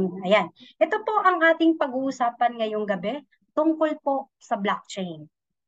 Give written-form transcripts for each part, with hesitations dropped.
Ayan. Ito po ang ating pag-uusapan ngayong gabi tungkol po sa blockchain.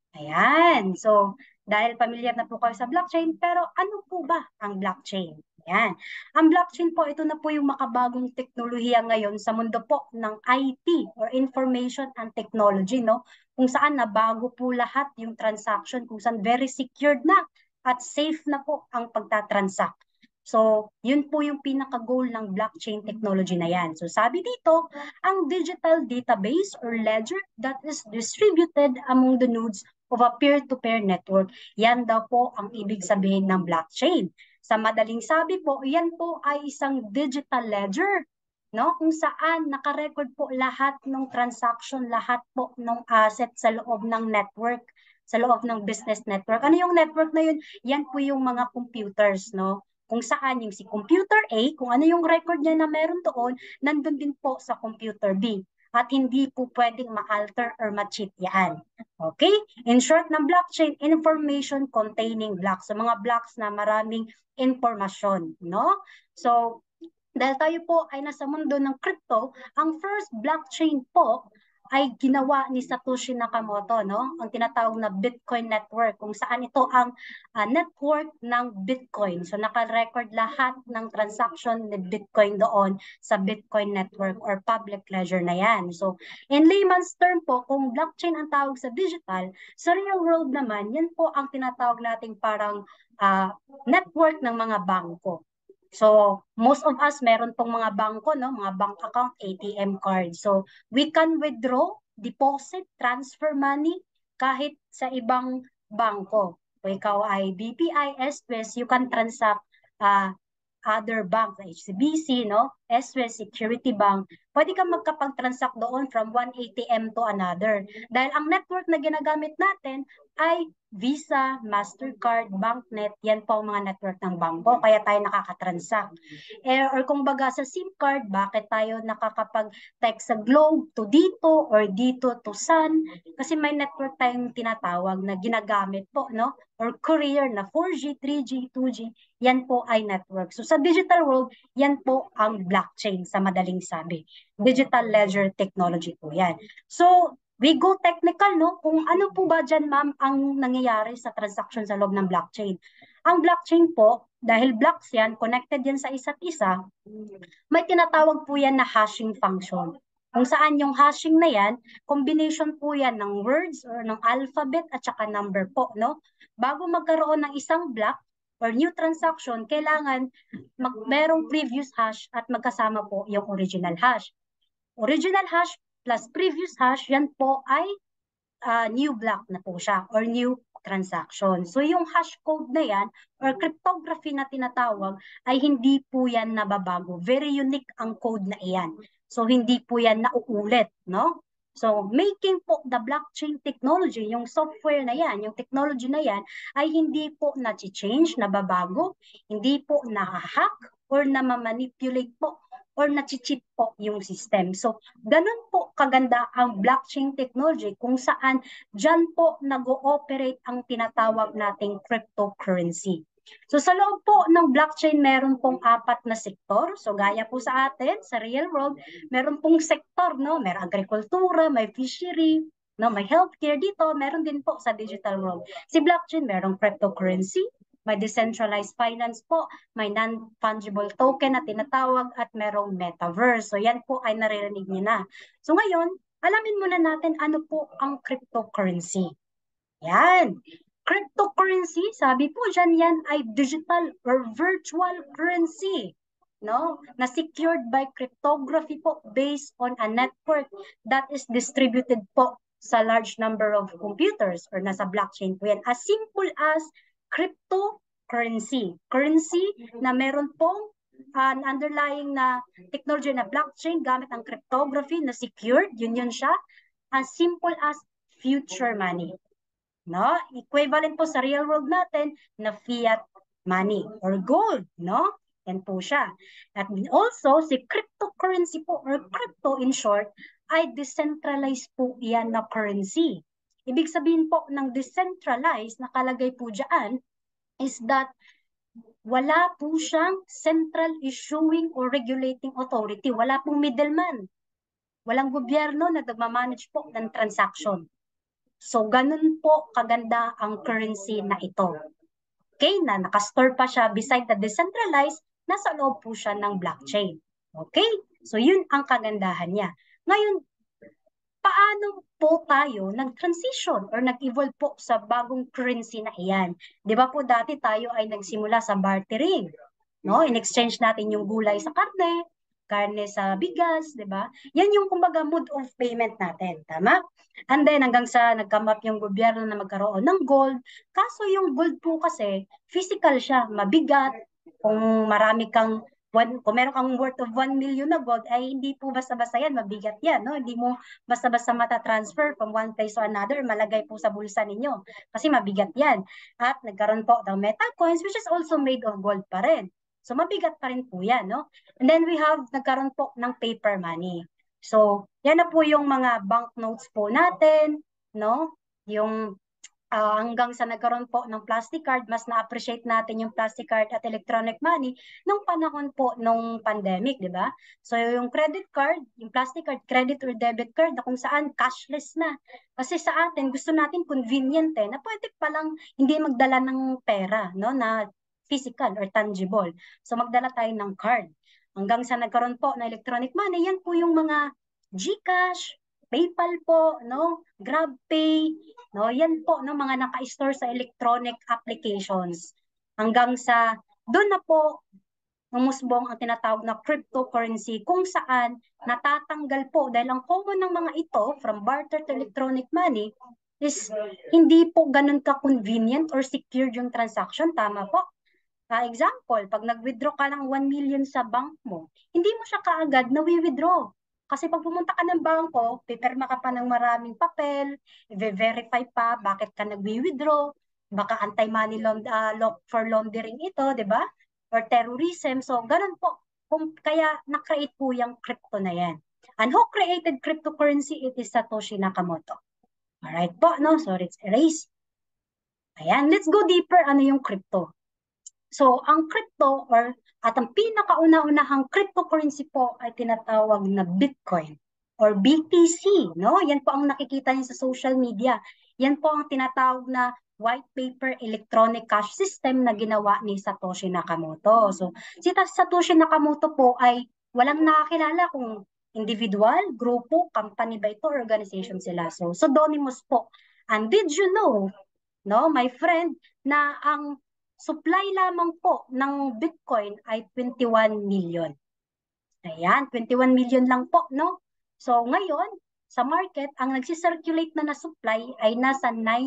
Ayan. So, dahil familiar na po kayo sa blockchain, pero ano po ba ang blockchain? Ayan. Ang blockchain po, ito na po yung makabagong teknolohiya ngayon sa mundo po ng IT or Information and Technology, no? Kung saan na bago po lahat yung transaction, kung saan very secured na at safe na po ang pagtatransact. So, yun po yung pinaka-goal ng blockchain technology na yan. So, sabi dito, ang digital database or ledger that is distributed among the nodes of a peer-to-peer network. Yan daw po ang ibig sabihin ng blockchain. Sa madaling sabi po, yan po ay isang digital ledger, no? Kung saan nakarecord po lahat ng transaction, lahat po ng asset sa loob ng network, sa loob ng business network. Ano yung network na yun? Yan po yung mga computers, no? Kung saan yung si computer A, kung ano yung record niya na meron doon, nandun din po sa computer B. At hindi po pwedeng ma-alter or ma-cheat yan. Okay? In short, ng blockchain, information containing blocks. So, mga blocks na maraming informasyon, no? So, dahil tayo po ay nasa mundo ng crypto, ang first blockchain po ay ginawa ni Satoshi Nakamoto, no? Ang tinatawag na Bitcoin network, kung saan ito ang network ng Bitcoin. So naka-record lahat ng transaction ni Bitcoin doon sa Bitcoin network or public ledger na yan. So in layman's term po, kung blockchain ang tawag sa digital, sa real world naman, yan po ang tinatawag nating parang network ng mga bangko. So, most of us meron tong mga bangko, no? Mga bank account, ATM card. So, we can withdraw, deposit, transfer money kahit sa ibang bangko. Kung ikaw ay BPI, SWES, you can transact other bank, HSBC, no? SWES, Security Bank. Pwede kang magkapag-transact doon from one ATM to another. Dahil ang network na ginagamit natin ay Visa, Mastercard, Banknet, yan po ang mga network ng bangko, kaya tayo nakakatransact. Or kung baga sa SIM card, bakit tayo nakakapag-text sa Globe to dito or dito to Sun? Kasi may network tayong tinatawag na ginagamit po, no? Or courier na 4G, 3G, 2G, yan po ay network. So sa digital world, yan po ang blockchain sa madaling sabi. Digital ledger technology po yan. So, we go technical, no? Kung ano po ba dyan, ma'am, ang nangyayari sa transaction sa loob ng blockchain. Ang blockchain po, dahil blocks yan, connected yan sa isa't isa, may tinatawag po yan na hashing function. Kung saan yung hashing na yan, combination po yan ng words or ng alphabet at saka number po, no? Bago magkaroon ng isang block or new transaction, kailangan merong previous hash at magkasama po yung original hash. Original hash plus previous hash, yan po ay new block na po siya or new transaction. So yung hash code na yan or cryptography na tinatawag ay hindi po yan nababago. Very unique ang code na iyan. So hindi po yan nauulit, no? So making po the blockchain technology, yung software na yan, yung technology na yan ay hindi po na-change, nababago, hindi po na-hack or na-manipulate po or na-cheat po yung system. So, ganun po kaganda ang blockchain technology kung saan dyan po nag-ooperate ang tinatawag nating cryptocurrency. So, sa loob po ng blockchain, meron pong 4 na sektor. So, gaya po sa atin, sa real world, meron pong sektor, no? May agrikultura, may fishery, no? May healthcare dito, meron din po sa digital world. Si blockchain, merong cryptocurrency, may decentralized finance po, may non-fungible token na tinatawag at merong metaverse. So yan po ay naririnig niyo na. So ngayon, alamin muna natin ano po ang cryptocurrency. Yan. Cryptocurrency, sabi po dyan, yan ay digital or virtual currency, no? Na secured by cryptography po based on a network that is distributed po sa large number of computers or nasa blockchain po yan. As simple as cryptocurrency. Currency na meron pong underlying na technology na blockchain gamit ang cryptography na secured, yun siya. As simple as future money. No? Equivalent po sa real world natin na fiat money or gold, no? Yan po siya. At also, si cryptocurrency po or crypto in short, ay decentralized po yan na currency. Ibig sabihin po ng decentralized, nakalagay po dyan, is that wala po siyang central issuing or regulating authority. Wala pong middleman. Walang gobyerno na nagmamanage po ng transaction. So, ganun po kaganda ang currency na ito. Okay, na nakastore pa siya beside the decentralized, nasa loob po siya ng blockchain. Okay, so yun ang kagandahan niya. Ngayon, paano po tayo nag-transition or nag-evolve po sa bagong currency na iyan? Di ba po dati tayo ay nagsimula sa bartering, no? In-exchange natin yung gulay sa karne, karne sa bigas, di ba? Yan yung kumbaga mode of payment natin, tama? And then hanggang sa nag-come up yung gobyerno na magkaroon ng gold. Kaso yung gold po kasi physical siya, mabigat. Kung marami kang kung meron kang worth of 1 million na gold, ay hindi po basta-basta yan, mabigat yan, no? Hindi mo basta-basta mata-transfer from one place to another, malagay po sa bulsa ninyo. Kasi mabigat yan. At nagkaroon po ng metal coins, which is also made of gold pa rin. So mabigat pa rin po yan, no? And then we have, nagkaroon po ng paper money. So, yan na po yung mga banknotes po natin, no? Yung hanggang sa nagkaroon po ng plastic card, mas na-appreciate natin yung plastic card at electronic money nung panahon po nung pandemic, di ba? So yung credit card, yung plastic card, credit or debit card na kung saan cashless na. Kasi sa atin, gusto natin convenient na pwede palang hindi magdala ng pera, no, na physical or tangible. So magdala tayo ng card. Hanggang sa nagkaroon po ng electronic money, yan po yung mga GCash, PayPal po, no? GrabPay, no? Yan po no mga naka-store sa electronic applications. Hanggang sa doon na po umusbong ang tinatawag na cryptocurrency kung saan natatanggal po dahil ang common ng mga ito from barter to electronic money is hindi po ganun ka-convenient or secure yung transaction. Tama po. Example, pag nag-withdraw ka ng 1 million sa bank mo, hindi mo siya kaagad na withdraw. Kasi pag pumunta ka ng bangko, pipirma ka pa ng maraming papel, i-verify pa bakit ka nag-withdraw, baka anti-money for laundering ito, di ba? Or terrorism. So, ganun po. Kaya na-create po yung crypto na yan. And who created cryptocurrency? It is Satoshi Nakamoto. Alright po, no? Sorry, it's erased. Ayan, let's go deeper. Ano yung crypto? So, ang crypto at ang pinakauna-unahang cryptocurrency po ay tinatawag na Bitcoin or BTC, no? Yan po ang nakikita niyo sa social media. Yan po ang tinatawag na white paper electronic cash system na ginawa ni Satoshi Nakamoto. So, si Satoshi Nakamoto po ay walang nakakilala kung individual, grupo, company ba ito, organization sila. So, pseudonymous po. And did you know, no, my friend, na ang supply lamang po ng Bitcoin ay 21 million. Ayan, 21 million lang po, no? So ngayon, sa market, ang nagsisirculate na supply ay nasa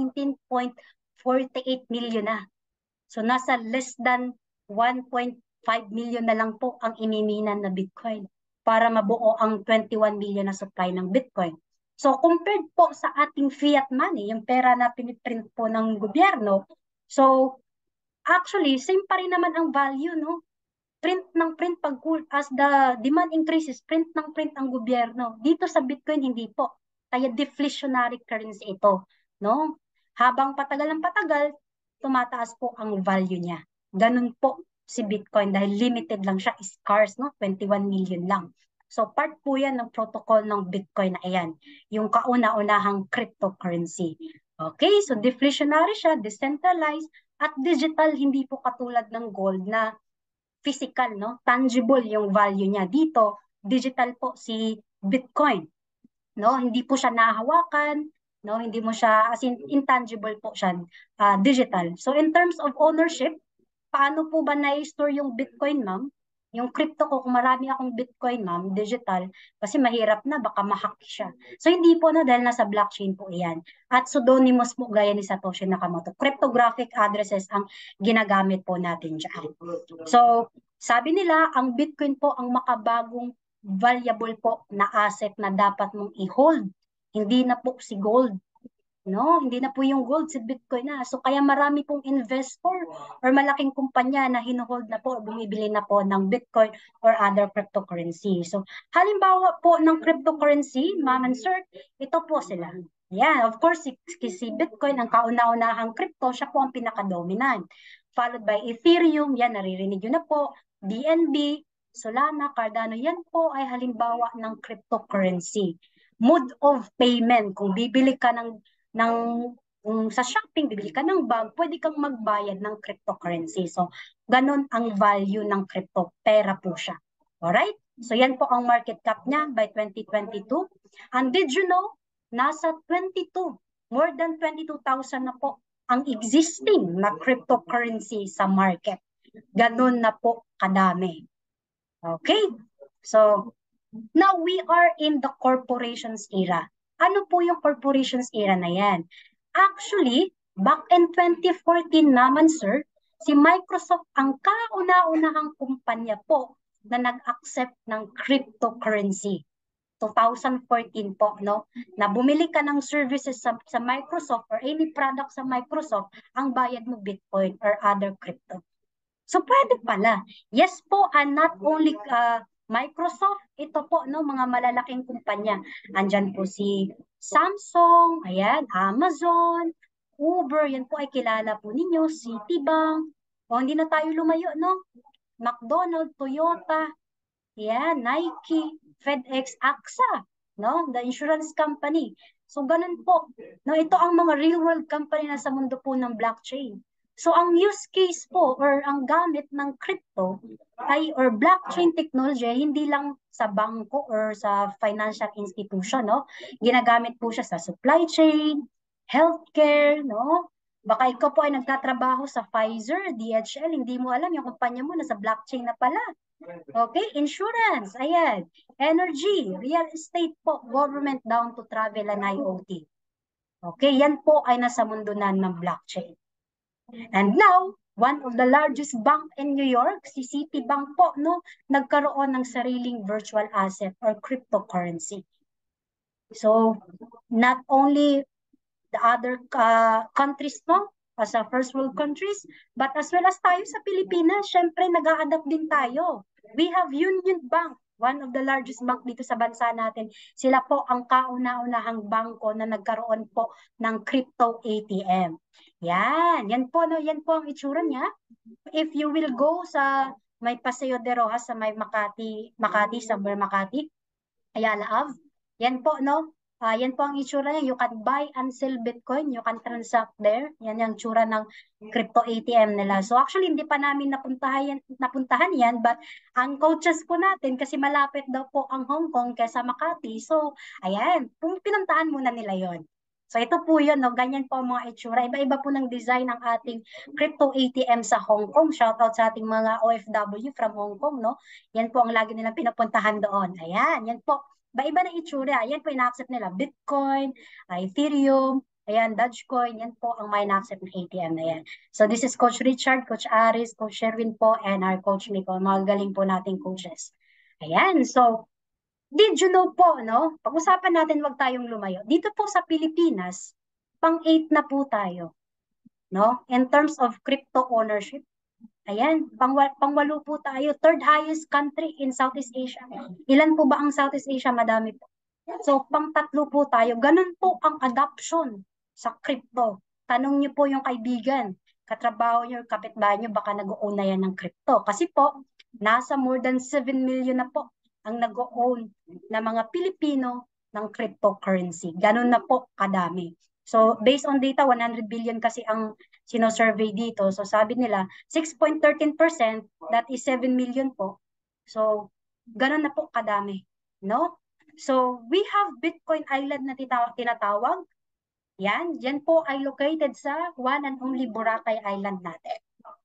19.48 million na. So nasa less than 1.5 million na lang po ang iniminan na Bitcoin para mabuo ang 21 million na supply ng Bitcoin. So compared po sa ating fiat money, yung pera na piniprint po ng gobyerno, so actually, same pa rin naman ang value, no? Print ng print as the demand increases, print ng print ang gobyerno. Dito sa Bitcoin, hindi po. Kaya deflationary currency ito, no? Habang patagal ng patagal, tumataas po ang value niya. Ganun po si Bitcoin dahil limited lang siya, scarce, no? 21 million lang. So part po yan ng protocol ng Bitcoin na ayan, yung kauna-unahang cryptocurrency. Okay, so deflationary siya, decentralized, at digital, hindi po katulad ng gold na physical, no? Tangible yung value niya. Dito, digital po si Bitcoin, no? Hindi po siya nahahawakan, no? Hindi mo siya, as in, intangible po siya, digital. So in terms of ownership, paano po ba na-store yung Bitcoin, ma'am? Yung crypto ko, kung marami akong Bitcoin, ma'am, digital, kasi mahirap na, baka ma-hack siya. So, hindi po na dahil nasa blockchain po iyan. At pseudonymous po gaya ni Satoshi Nakamoto. Cryptographic addresses ang ginagamit po natin dyan. So, sabi nila, ang Bitcoin po ang makabagong valuable po na asset na dapat mong i-hold. Hindi na po si gold. No, hindi na po yung gold, si Bitcoin na. So kaya marami pong investor or malaking kumpanya na hinuhold na po, bumibili na po ng Bitcoin or other cryptocurrency. So halimbawa po ng cryptocurrency, ma'am and sir, ito po sila. Yeah, of course, si Bitcoin, ang kauna-unahang crypto, siya po ang pinaka-dominant. followed by Ethereum, yan naririnig nyo na po, BNB, Solana, Cardano, yan po ay halimbawa ng cryptocurrency. Mode of payment, kung bibili ka kung sa shopping, bibili ka ng bag, pwede kang magbayad ng cryptocurrency. So, ganun ang value ng crypto. Pera po siya. Alright? So, yan po ang market cap niya by 2022. And did you know, nasa 22, more than 22,000 na po ang existing na cryptocurrency sa market. Ganun na po kadami. Okay? So, now we are in the corporations era. Ano po yung corporations era na yan? Actually, back in 2014 naman, sir, si Microsoft ang kauna-unahang kumpanya po na nag-accept ng cryptocurrency. 2014 po, no? Na bumili ka ng services sa Microsoft or any product sa Microsoft, ang bayad mo Bitcoin or other crypto. So, pwede pala. Yes po, and not only Microsoft, ito po, no, mga malalaking kumpanya. Andyan po si Samsung, ayan, Amazon, Uber, yan po ay kilala po ninyo, Citibank, o hindi na tayo lumayo, no? McDonald's, Toyota, yan, Nike, FedEx, AXA, no? The insurance company. So, ganun po. No, ito ang mga real-world company na sa mundo po ng blockchain. So, ang use case po or ang gamit ng crypto or blockchain technology, hindi lang sa bangko or sa financial institution, no? Ginagamit po siya sa supply chain, healthcare, no? Baka ikaw po ay nagtatrabaho sa Pfizer, DHL, hindi mo alam, yung kumpanya mo nasa blockchain na pala. Okay, insurance, ayan. Energy, real estate po, government down to travel and IoT. Okay, yan po ay nasa mundo na ng blockchain. And now, one of the largest bank in New York, si Citibank po, no, nagkaroon ng sariling virtual asset or cryptocurrency. So, not only the other countries, no, as a first world countries, but as well as tayo sa Pilipinas, syempre nag-a-adapt din tayo. We have Union Bank, one of the largest bank dito sa bansa natin. Sila po ang kauna-unahang bangko na nagkaroon po ng crypto ATM. Yan po, no, yan po ang itsura niya. If you will go sa may Paseo de Rojas sa may Makati, somewhere Makati, Ayala Ave, yan po, no? Yan po ang itsura niya. You can buy and sell Bitcoin. You can transact there. Yan yung itsura ng crypto ATM nila. So actually, hindi pa namin napuntahan yan. But ang coaches po natin, kasi malapit daw po ang Hong Kong kaysa Makati. So, ayan. Pinuntahan muna nila yon. So ito po yun, no? Ganyan po ang mga itsura. Iba-iba po ng design ng ating crypto ATM sa Hong Kong. Shoutout sa ating mga OFW from Hong Kong, no? Yan po ang lagi nilang pinapuntahan doon. Ayan, yan po. Iba na itsura. Yan po ina-accept nila. Bitcoin, Ethereum, ayan, Dogecoin, yan po ang may ina-accept ng ATM na yan. So this is Coach Richard, Coach Aris, Coach Sherwin po, and our Coach Miko. Mga galing po nating coaches. Ayan, so did you know po, no? Pag-usapan natin, wag tayong lumayo. Dito po sa Pilipinas, pang-8 na po tayo. No? In terms of crypto ownership, ayan, pangwalo po tayo. Third highest country in Southeast Asia. Ilan po ba ang Southeast Asia? Madami po. So, pang-tatlo po tayo. Ganun po ang adoption sa crypto. Tanong niyo po yung kaibigan, katrabaho niyo, kapitbahay niyo, baka nag-own na yan ng crypto. Kasi po, nasa more than 7 million na po ang nag-own na mga Pilipino ng cryptocurrency. Ganun na po kadami. So, based on data, 100 billion kasi ang sino-survey dito. So, sabi nila, 6.13%, that is 7 million po. So, ganun na po kadami. No? So, we have Bitcoin Island na tinatawag. Yan po ay located sa one and only Boracay Island natin.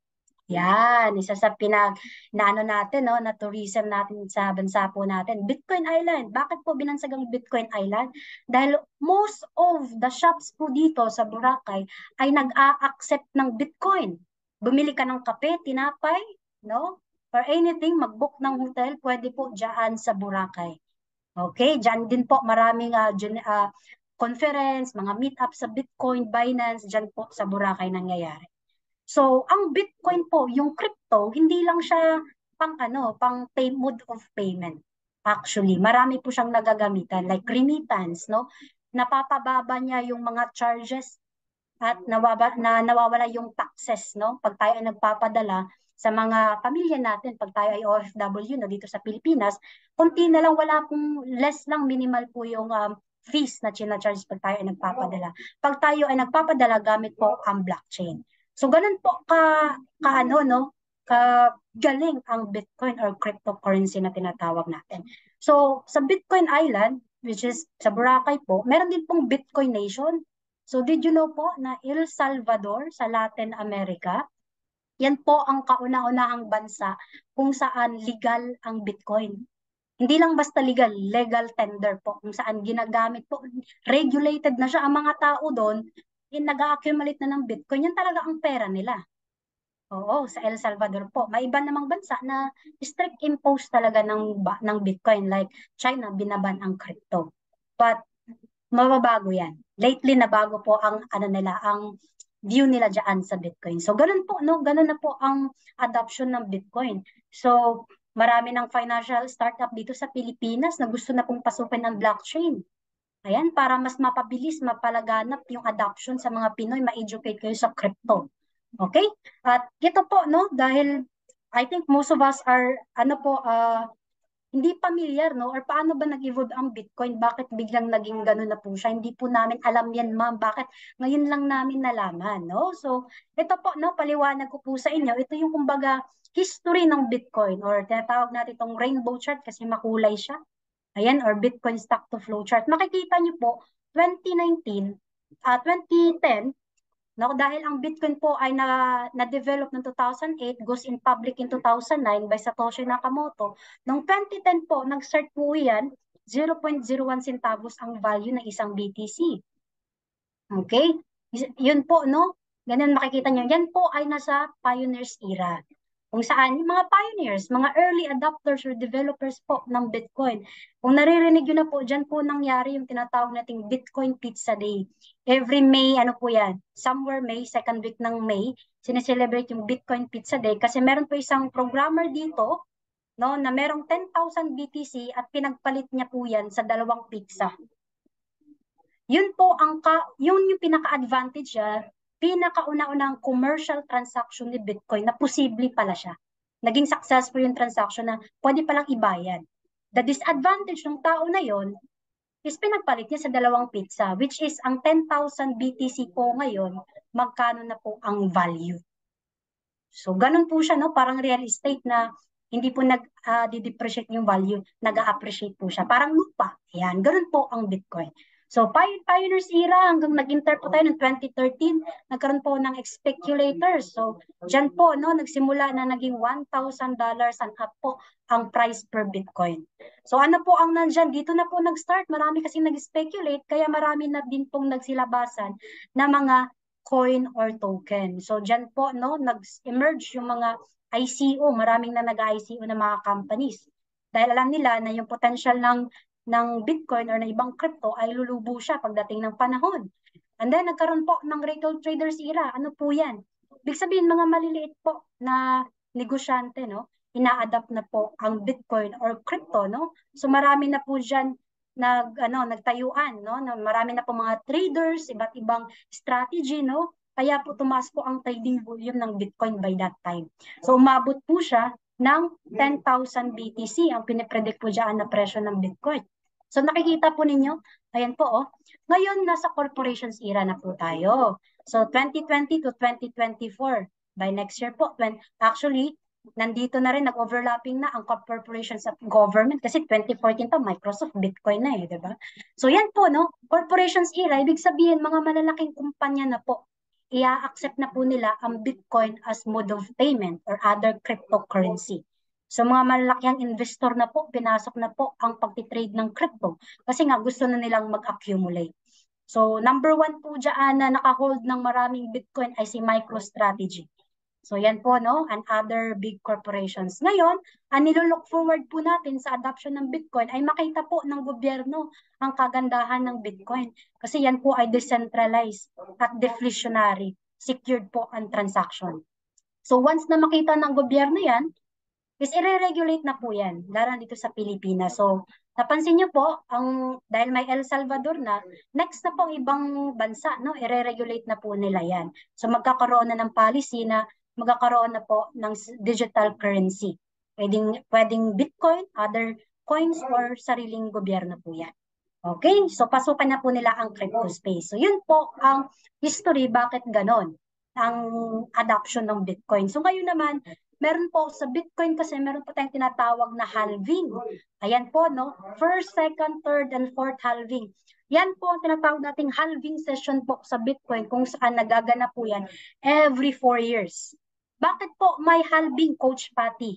Yan, isa sa naano natin, no, na tourism natin sa bansa po natin. Bitcoin Island. Bakit po binansagang Bitcoin Island? Dahil most of the shops po dito sa Boracay ay nag-a-accept ng Bitcoin. Bumili ka ng kape, tinapay, no? Or anything, mag-book ng hotel, pwede po dyan sa Boracay. Okay, dyan din po maraming conference, mga meet-up sa Bitcoin, Binance, dyan po sa Boracay nangyayari. So, ang Bitcoin po, yung crypto, hindi lang siya pang mode of payment. Actually, marami po siyang nagagamitan like remittance, no? Napapababa niya yung mga charges at nawawala yung taxes, no? Pag tayo ay nagpapadala sa mga pamilya natin, pag tayo ay OFW no, dito sa Pilipinas, konti na lang, wala pong less lang, minimal po yung fees na charge pag tayo ay nagpapadala. Pag tayo ay nagpapadala, gamit po ang blockchain. So, ganun po ano, no? Kagaling ang Bitcoin or cryptocurrency na tinatawag natin. So, sa Bitcoin Island, which is sa Boracay po, meron din pong Bitcoin Nation. So, did you know po na El Salvador sa Latin America, yan po ang kauna-unahang bansa kung saan legal ang Bitcoin. Hindi lang basta legal tender po, kung saan ginagamit po, regulated na siya. Ang mga tao doon, nag-accumulate na ng Bitcoin. Yan talaga ang pera nila. Oo, sa El Salvador po. May iba namang bansa na strict impose talaga ng Bitcoin. Like China, binaban ang crypto. But mababago yan. Lately, nabago po ang ano nila, ang view nila diyan sa Bitcoin. So, ganun po, no? Ganun na po ang adoption ng Bitcoin. So, marami ng financial startup dito sa Pilipinas na gusto na pong pasukin ng blockchain. Ayan, para mas mapabilis, mapalaganap yung adoption sa mga Pinoy, ma-educate kayo sa crypto. Okay? At ito po, no? Dahil I think most of us are, ano po, hindi pamilyar, no? Or paano ba nag-evolve ang Bitcoin? Bakit biglang naging gano'n na po siya? Hindi po namin alam yan, ma'am. Bakit ngayon lang namin nalaman, no? So, ito po, no? Paliwanag ko po sa inyo. Ito yung kumbaga history ng Bitcoin or tinatawag natin itong rainbow chart kasi makulay siya. Ayan, or Bitcoin stock to flow chart. Makikita niyo po, 2019, 2010, no, dahil ang Bitcoin po ay na-develop ng 2008, goes in public in 2009 by Satoshi Nakamoto. Noong 2010 po, nag-start po yan, 0.01 centavos ang value ng isang BTC. Okay? Yun po, no? Ganun makikita nyo. Yan po ay nasa pioneers era. Kung saan yung mga pioneers, mga early adopters or developers po ng Bitcoin. Kung naririnig nyo na po, dyan po nangyari yung tinatawag nating Bitcoin Pizza Day. Every May, ano po yan? Somewhere May, second week ng May, sineselebrate yung Bitcoin Pizza Day kasi meron po isang programmer dito, no, na merong 10,000 BTC at pinagpalit niya po yan sa 2 pizza. Yun po yun yung pinaka-advantage niya, pinakauna-unang commercial transaction ni Bitcoin na posible pala siya. Naging successful yung transaction na pwede palang ibayad. The disadvantage ng tao na yon is pinagpalit niya sa 2 pizza, which is ang 10,000 BTC po ngayon, magkano na po ang value. So, ganun po siya, no? Parang real estate na hindi po nag-depreciate yung value, nag-appreciate po siya. Parang lupa. Ayan, ganun po ang Bitcoin. So, pioneers era hanggang nag-enter po tayo ng 2013, nagkaroon po ng speculators. So, dyan po, no, nagsimula na naging $1,000 and up po ang price per Bitcoin. So, ano po ang nandyan? Dito na po nag-start. Marami kasi nag-speculate, kaya marami na din pong nagsilabasan na mga coin or token. So, dyan po, no, nag-emerge yung mga ICO, maraming na nag-ICO na mga companies. Dahil alam nila na yung potential ng Bitcoin or ng ibang crypto ay lulubo siya pagdating ng panahon. And then, nagkaroon po ng retail traders era. Ano po yan? Ibig sabihin, mga maliliit po na negosyante, no? Ina-adapt na po ang Bitcoin or crypto, no? So, marami na po dyan nagtayuan, no? Na marami na po mga traders, iba't ibang strategy, no? Kaya po tumaas po ang trading volume ng Bitcoin by that time. So, umabot po siya ng 10,000 BTC ang pinipredict po dyan na presyo ng Bitcoin. So nakikita po ninyo, ayan po oh, ngayon nasa corporations era na po tayo. So 2020 to 2024, by next year po, actually, nandito na rin, nag-overlapping na ang corporations at government kasi 2014 pa, Microsoft, Bitcoin na di ba? So yan po, no, corporations era, ibig sabihin mga malalaking kumpanya na po i-accept na po nila ang Bitcoin as mode of payment or other cryptocurrency. So mga malalaking investor na po, pinasok na po ang pagtitrade ng crypto kasi nga gusto na nilang mag-accumulate. So number 1 po dyan na nakahold ng maraming Bitcoin ay si MicroStrategy. So yan po, no, and other big corporations. Ngayon, ang nilolook forward po natin sa adoption ng Bitcoin ay makita po ng gobyerno ang kagandahan ng Bitcoin. Kasi yan po ay decentralized at deflationary, secured po ang transaction. So once na makita ng gobyerno yan, is i-regulate na po yan, lalo dito sa Pilipinas. So Napansin niyo po, dahil may El Salvador na, next na po ang ibang bansa, no, i-regulate na po nila yan. So magkakaroon na ng policy na magkakaroon na po ng digital currency. Pwedeng Bitcoin, other coins, or sariling gobyerno po yan. Okay, so pasukan na po nila ang crypto space. So yun po ang history, bakit ganon ang adoption ng Bitcoin. So ngayon naman, meron po sa Bitcoin kasi meron po tayong tinatawag na halving. Ayan po, no? First, second, third, and fourth halving. Yan po ang tinatawag nating halving session po sa Bitcoin kung saan nagaganap po yan every 4 years. Bakit po may halving, Coach Patty?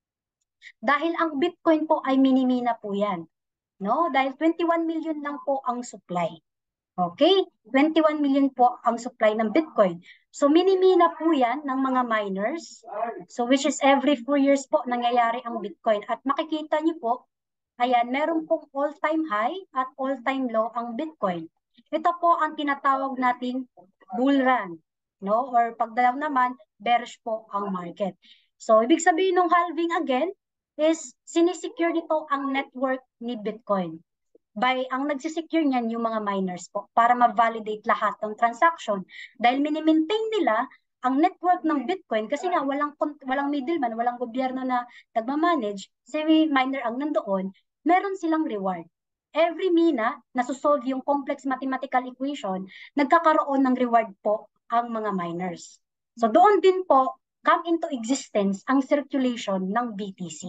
Dahil ang Bitcoin po ay minimina po yan. No? Dahil 21 million lang po ang supply. Okay? 21 million po ang supply ng Bitcoin. So minimina po yan ng mga miners. So which is every 4 years po nangyayari ang Bitcoin. At makikita niyo po, ayan, meron pong all-time high at all-time low ang Bitcoin. Ito po ang tinatawag nating bull run. No? Or pagdalaw naman, bearish po ang market. So ibig sabihin ng halving again is sinisecure nito ang network ni Bitcoin. Ang nagsisecure niyan yung mga miners po para ma-validate lahat ng transaction. Dahil mini-maintain nila ang network ng Bitcoin kasi nga walang middleman, walang gobyerno na nagmamanage, si miner ang nandoon, meron silang reward. Every mina, nasusolve yung complex mathematical equation, nagkakaroon ng reward po ang mga miners. So doon din po come into existence ang circulation ng BTC.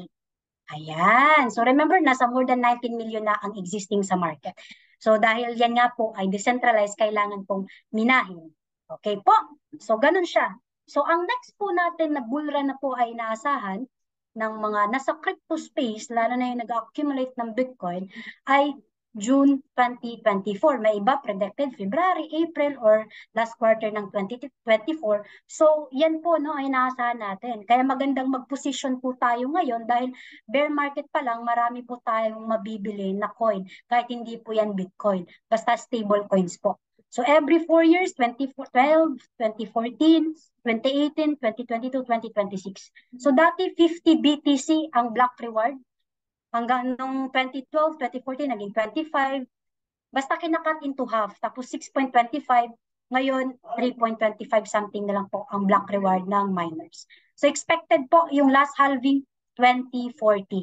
Ayan. So remember, nasa more than 19 million na ang existing sa market. So dahil yan nga po ay decentralized, kailangan pong minahin. Okay po? So ganun siya. So ang next po natin na bull run na po ay inaasahan ng mga nasa crypto space, lalo na yung nag-accumulate ng Bitcoin, ay June 2024. May iba predicted February, April, or last quarter ng 2024. So, yan po no, ay naasahan natin. Kaya magandang mag-position po tayo ngayon dahil bear market pa lang, marami po tayong mabibili na coin. Kahit hindi po yan Bitcoin. Basta stable coins po. So, every 4 years, 2012, 2014, 2018, 2022, 2026. So, dati 50 BTC ang block reward. Hanggang nung 2012, 2014, naging 25. Basta kinakat into half. Tapos 6.25. Ngayon, 3.25 something na lang po ang block reward ng miners. So expected po yung last halving 2040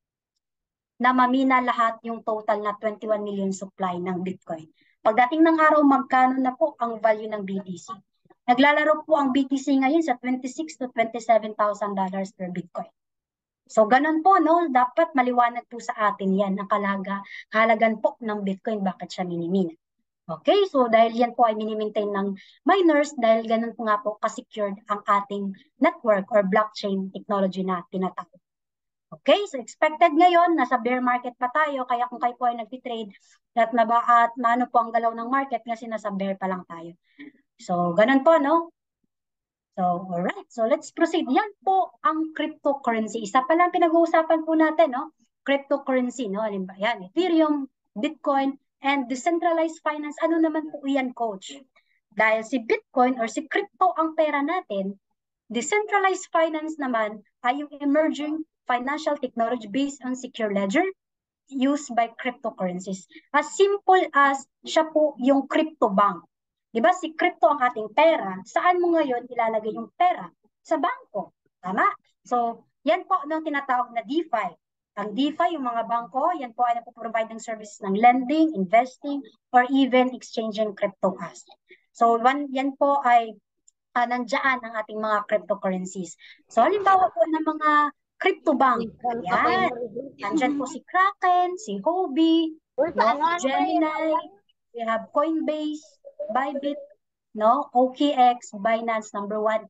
na mamina lahat yung total na 21 million supply ng Bitcoin. Pagdating ng araw, magkano na po ang value ng BTC? Naglalaro po ang BTC ngayon sa $26,000 to $27,000 per Bitcoin. So, ganun po, no? Dapat maliwanag po sa atin yan ang kahalagan po ng Bitcoin, bakit siya minimina. Okay, so dahil yan po ay minimaintain ng miners, dahil ganun po nga po ka-secured ang ating network or blockchain technology na tinatawag. Okay, so expected ngayon, nasa bear market pa tayo, kaya kung kayo po ay nagtitrade, at maano po ang galaw ng market kasi nasa bear pa lang tayo. So, ganun po, no? So, alright. So, let's proceed. Yan po ang cryptocurrency. Isa pa lang pinag-uusapan po natin, no? Cryptocurrency, no? Yan, Ethereum, Bitcoin, and decentralized finance. Ano naman po yan, Coach? Dahil si Bitcoin or si crypto ang pera natin, decentralized finance naman ay yung emerging financial technology based on secure ledger used by cryptocurrencies. As simple as siya po yung crypto bank. Diba si crypto ang ating pera, saan mo ngayon ilalagay yung pera? Sa bangko. Tama? So, yan po no, tinatawag na DeFi. Ang DeFi, yung mga bangko, yan po ay napoprovide ng services ng lending, investing, or even exchanging crypto assets. So, yan po ay nandiyan ang ating mga cryptocurrencies. So, halimbawa po ng mga crypto bank. Yan. Nandyan po si Kraken, si Huobi, no, Gemini, we have Coinbase, Bybit, no, OKX, Binance, number one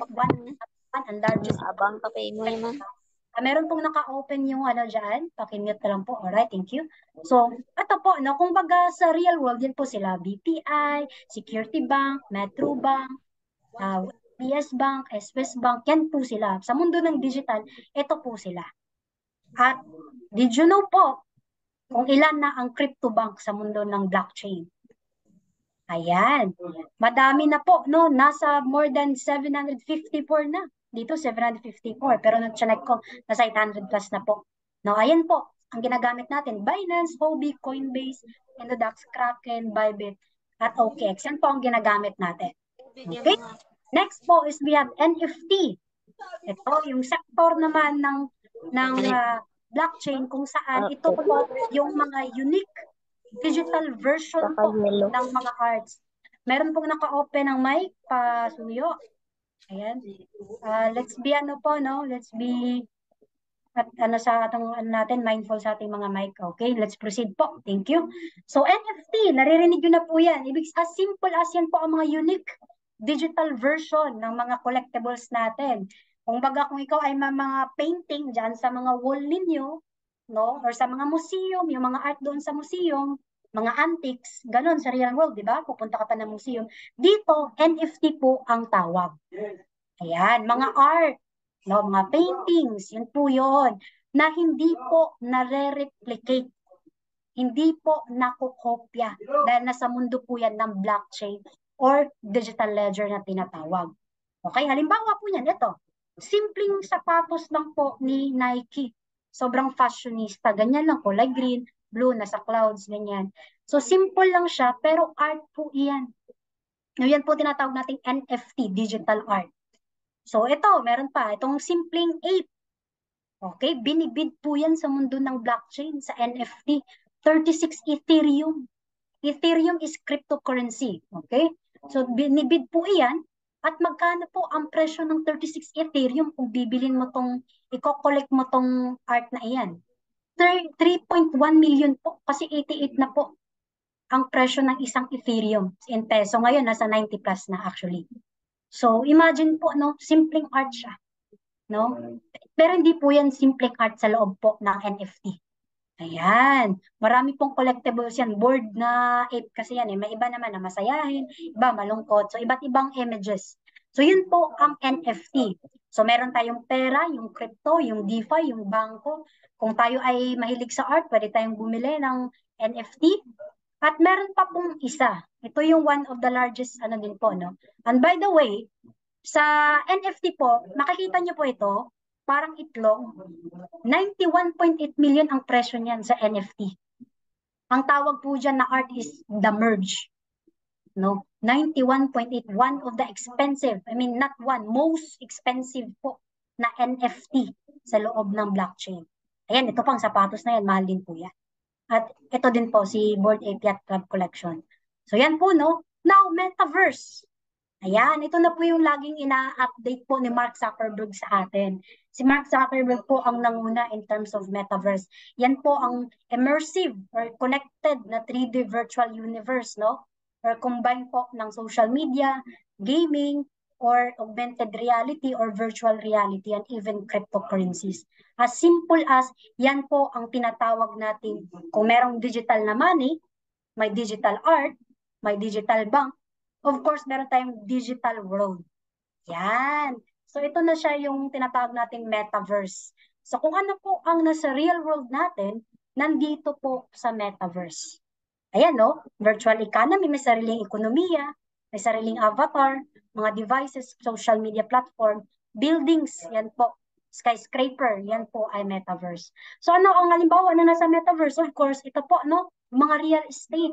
and largest. Abang pa mo naman. Meron pong naka-open yung ano dyan, pakimute na lang po. Alright, thank you. So, ito po, no, kumbaga sa real world, yan po sila, BPI, Security Bank, Metro Bank, PS Bank, SWS Bank, yan po sila. Sa mundo ng digital, ito po sila. At did you know po kung ilan na ang crypto bank sa mundo ng blockchain? Ayan. Madami na po, no? Nasa more than 754 na. Dito 754, pero nag-check ko, nasa 800 plus na po. No, ayan po. ang ginagamit natin, Binance, Huobi, Coinbase, Indodax, Kraken, Bybit, at OKX. Yan po ang ginagamit natin. Okay? Next po is we have NFT. Ito, yung sector naman ng blockchain kung saan ito po yung mga unique digital version po ng mga arts. Meron pong naka-open ng mic, pasuyo. Ayan. Let's be let's be at sa atong natin mindful sa ating mga mic. Okay, let's proceed po. Thank you. So NFT, naririnig niyo na po 'yan. Ibig as simple as yan po ang mga unique digital version ng mga collectibles natin. Kung baga kung ikaw ay mga painting diyan sa mga wall ninyo, no, or sa mga museum, yung mga art doon sa museum, mga antiques, ganun sa real world, di ba? Pupunta ka pa ng museum. Dito, NFT po ang tawag. Ayan, mga art, no, mga paintings, yun po yun, na hindi po nare-replicate, hindi po nakukopya dahil nasa mundo po yan ng blockchain or digital ledger na tinatawag. Okay, halimbawa po yan, ito, simpleng sapatos lang po ni Nike. Sobrang fashionista, ganyan lang, kulay green, blue, nasa clouds, ganyan. So simple lang siya, pero art po iyan. Yan po tinatawag nating NFT, digital art. So ito, meron pa, itong simpleng ape. Okay, binibid po yan sa mundo ng blockchain, sa NFT. 36 Ethereum. Ethereum is cryptocurrency. Okay, so binibid po iyan. At magkano po ang presyo ng 36 Ethereum kung bibilin mo tong, i-collect mo tong art na iyan? 3.1 million po, kasi 88 na po ang presyo ng isang Ethereum in peso. Ngayon, nasa 90 plus na actually. So, imagine po, no, simpleng art siya, no? Pero hindi po yan simpleng art sa loob po ng NFT. Ayan, marami pong collectibles yan, board na ape kasi yan eh. May iba naman na masayahin, iba malungkot. So, iba't ibang images. So, yun po ang NFT. So, meron tayong pera, yung crypto, yung DeFi, yung bangko. Kung tayo ay mahilig sa art, pwede tayong bumili ng NFT. At meron pa pong isa. Ito yung one of the largest din po, no? And by the way, sa NFT po, makikita nyo po ito, parang itlog, 91.8 million ang presyo niyan sa NFT. Ang tawag po dyan na art is the merge. No? 91.8, one of the expensive, not one, most expensive po na NFT sa loob ng blockchain. Ayan, ito pang sapatos na yan, mahal din po yan. At ito din po, si Bored Ape Yacht Club Collection. So yan po, no? Now, Metaverse. Ayan, ito na po yung laging ina-update po ni Mark Zuckerberg sa atin. Si Mark Zuckerberg po ang nanguna in terms of Metaverse. Yan po ang immersive or connected na 3D virtual universe, no? Or combine po ng social media, gaming, or augmented reality or virtual reality and even cryptocurrencies. As simple as yan po ang tinatawag natin kung merong digital na money, may digital art, may digital bank, of course meron tayong digital world. Yan. So ito na siya yung tinatawag nating metaverse. So kung ano po ang nasa real world natin, nandito po sa metaverse. Ayan no, virtual economy, may sariling ekonomiya, may sariling avatar, mga devices, social media platform, buildings, yan po, skyscraper, yan po ay metaverse. So ano ang halimbawa na nasa metaverse? Of course, ito po, no, mga real estate,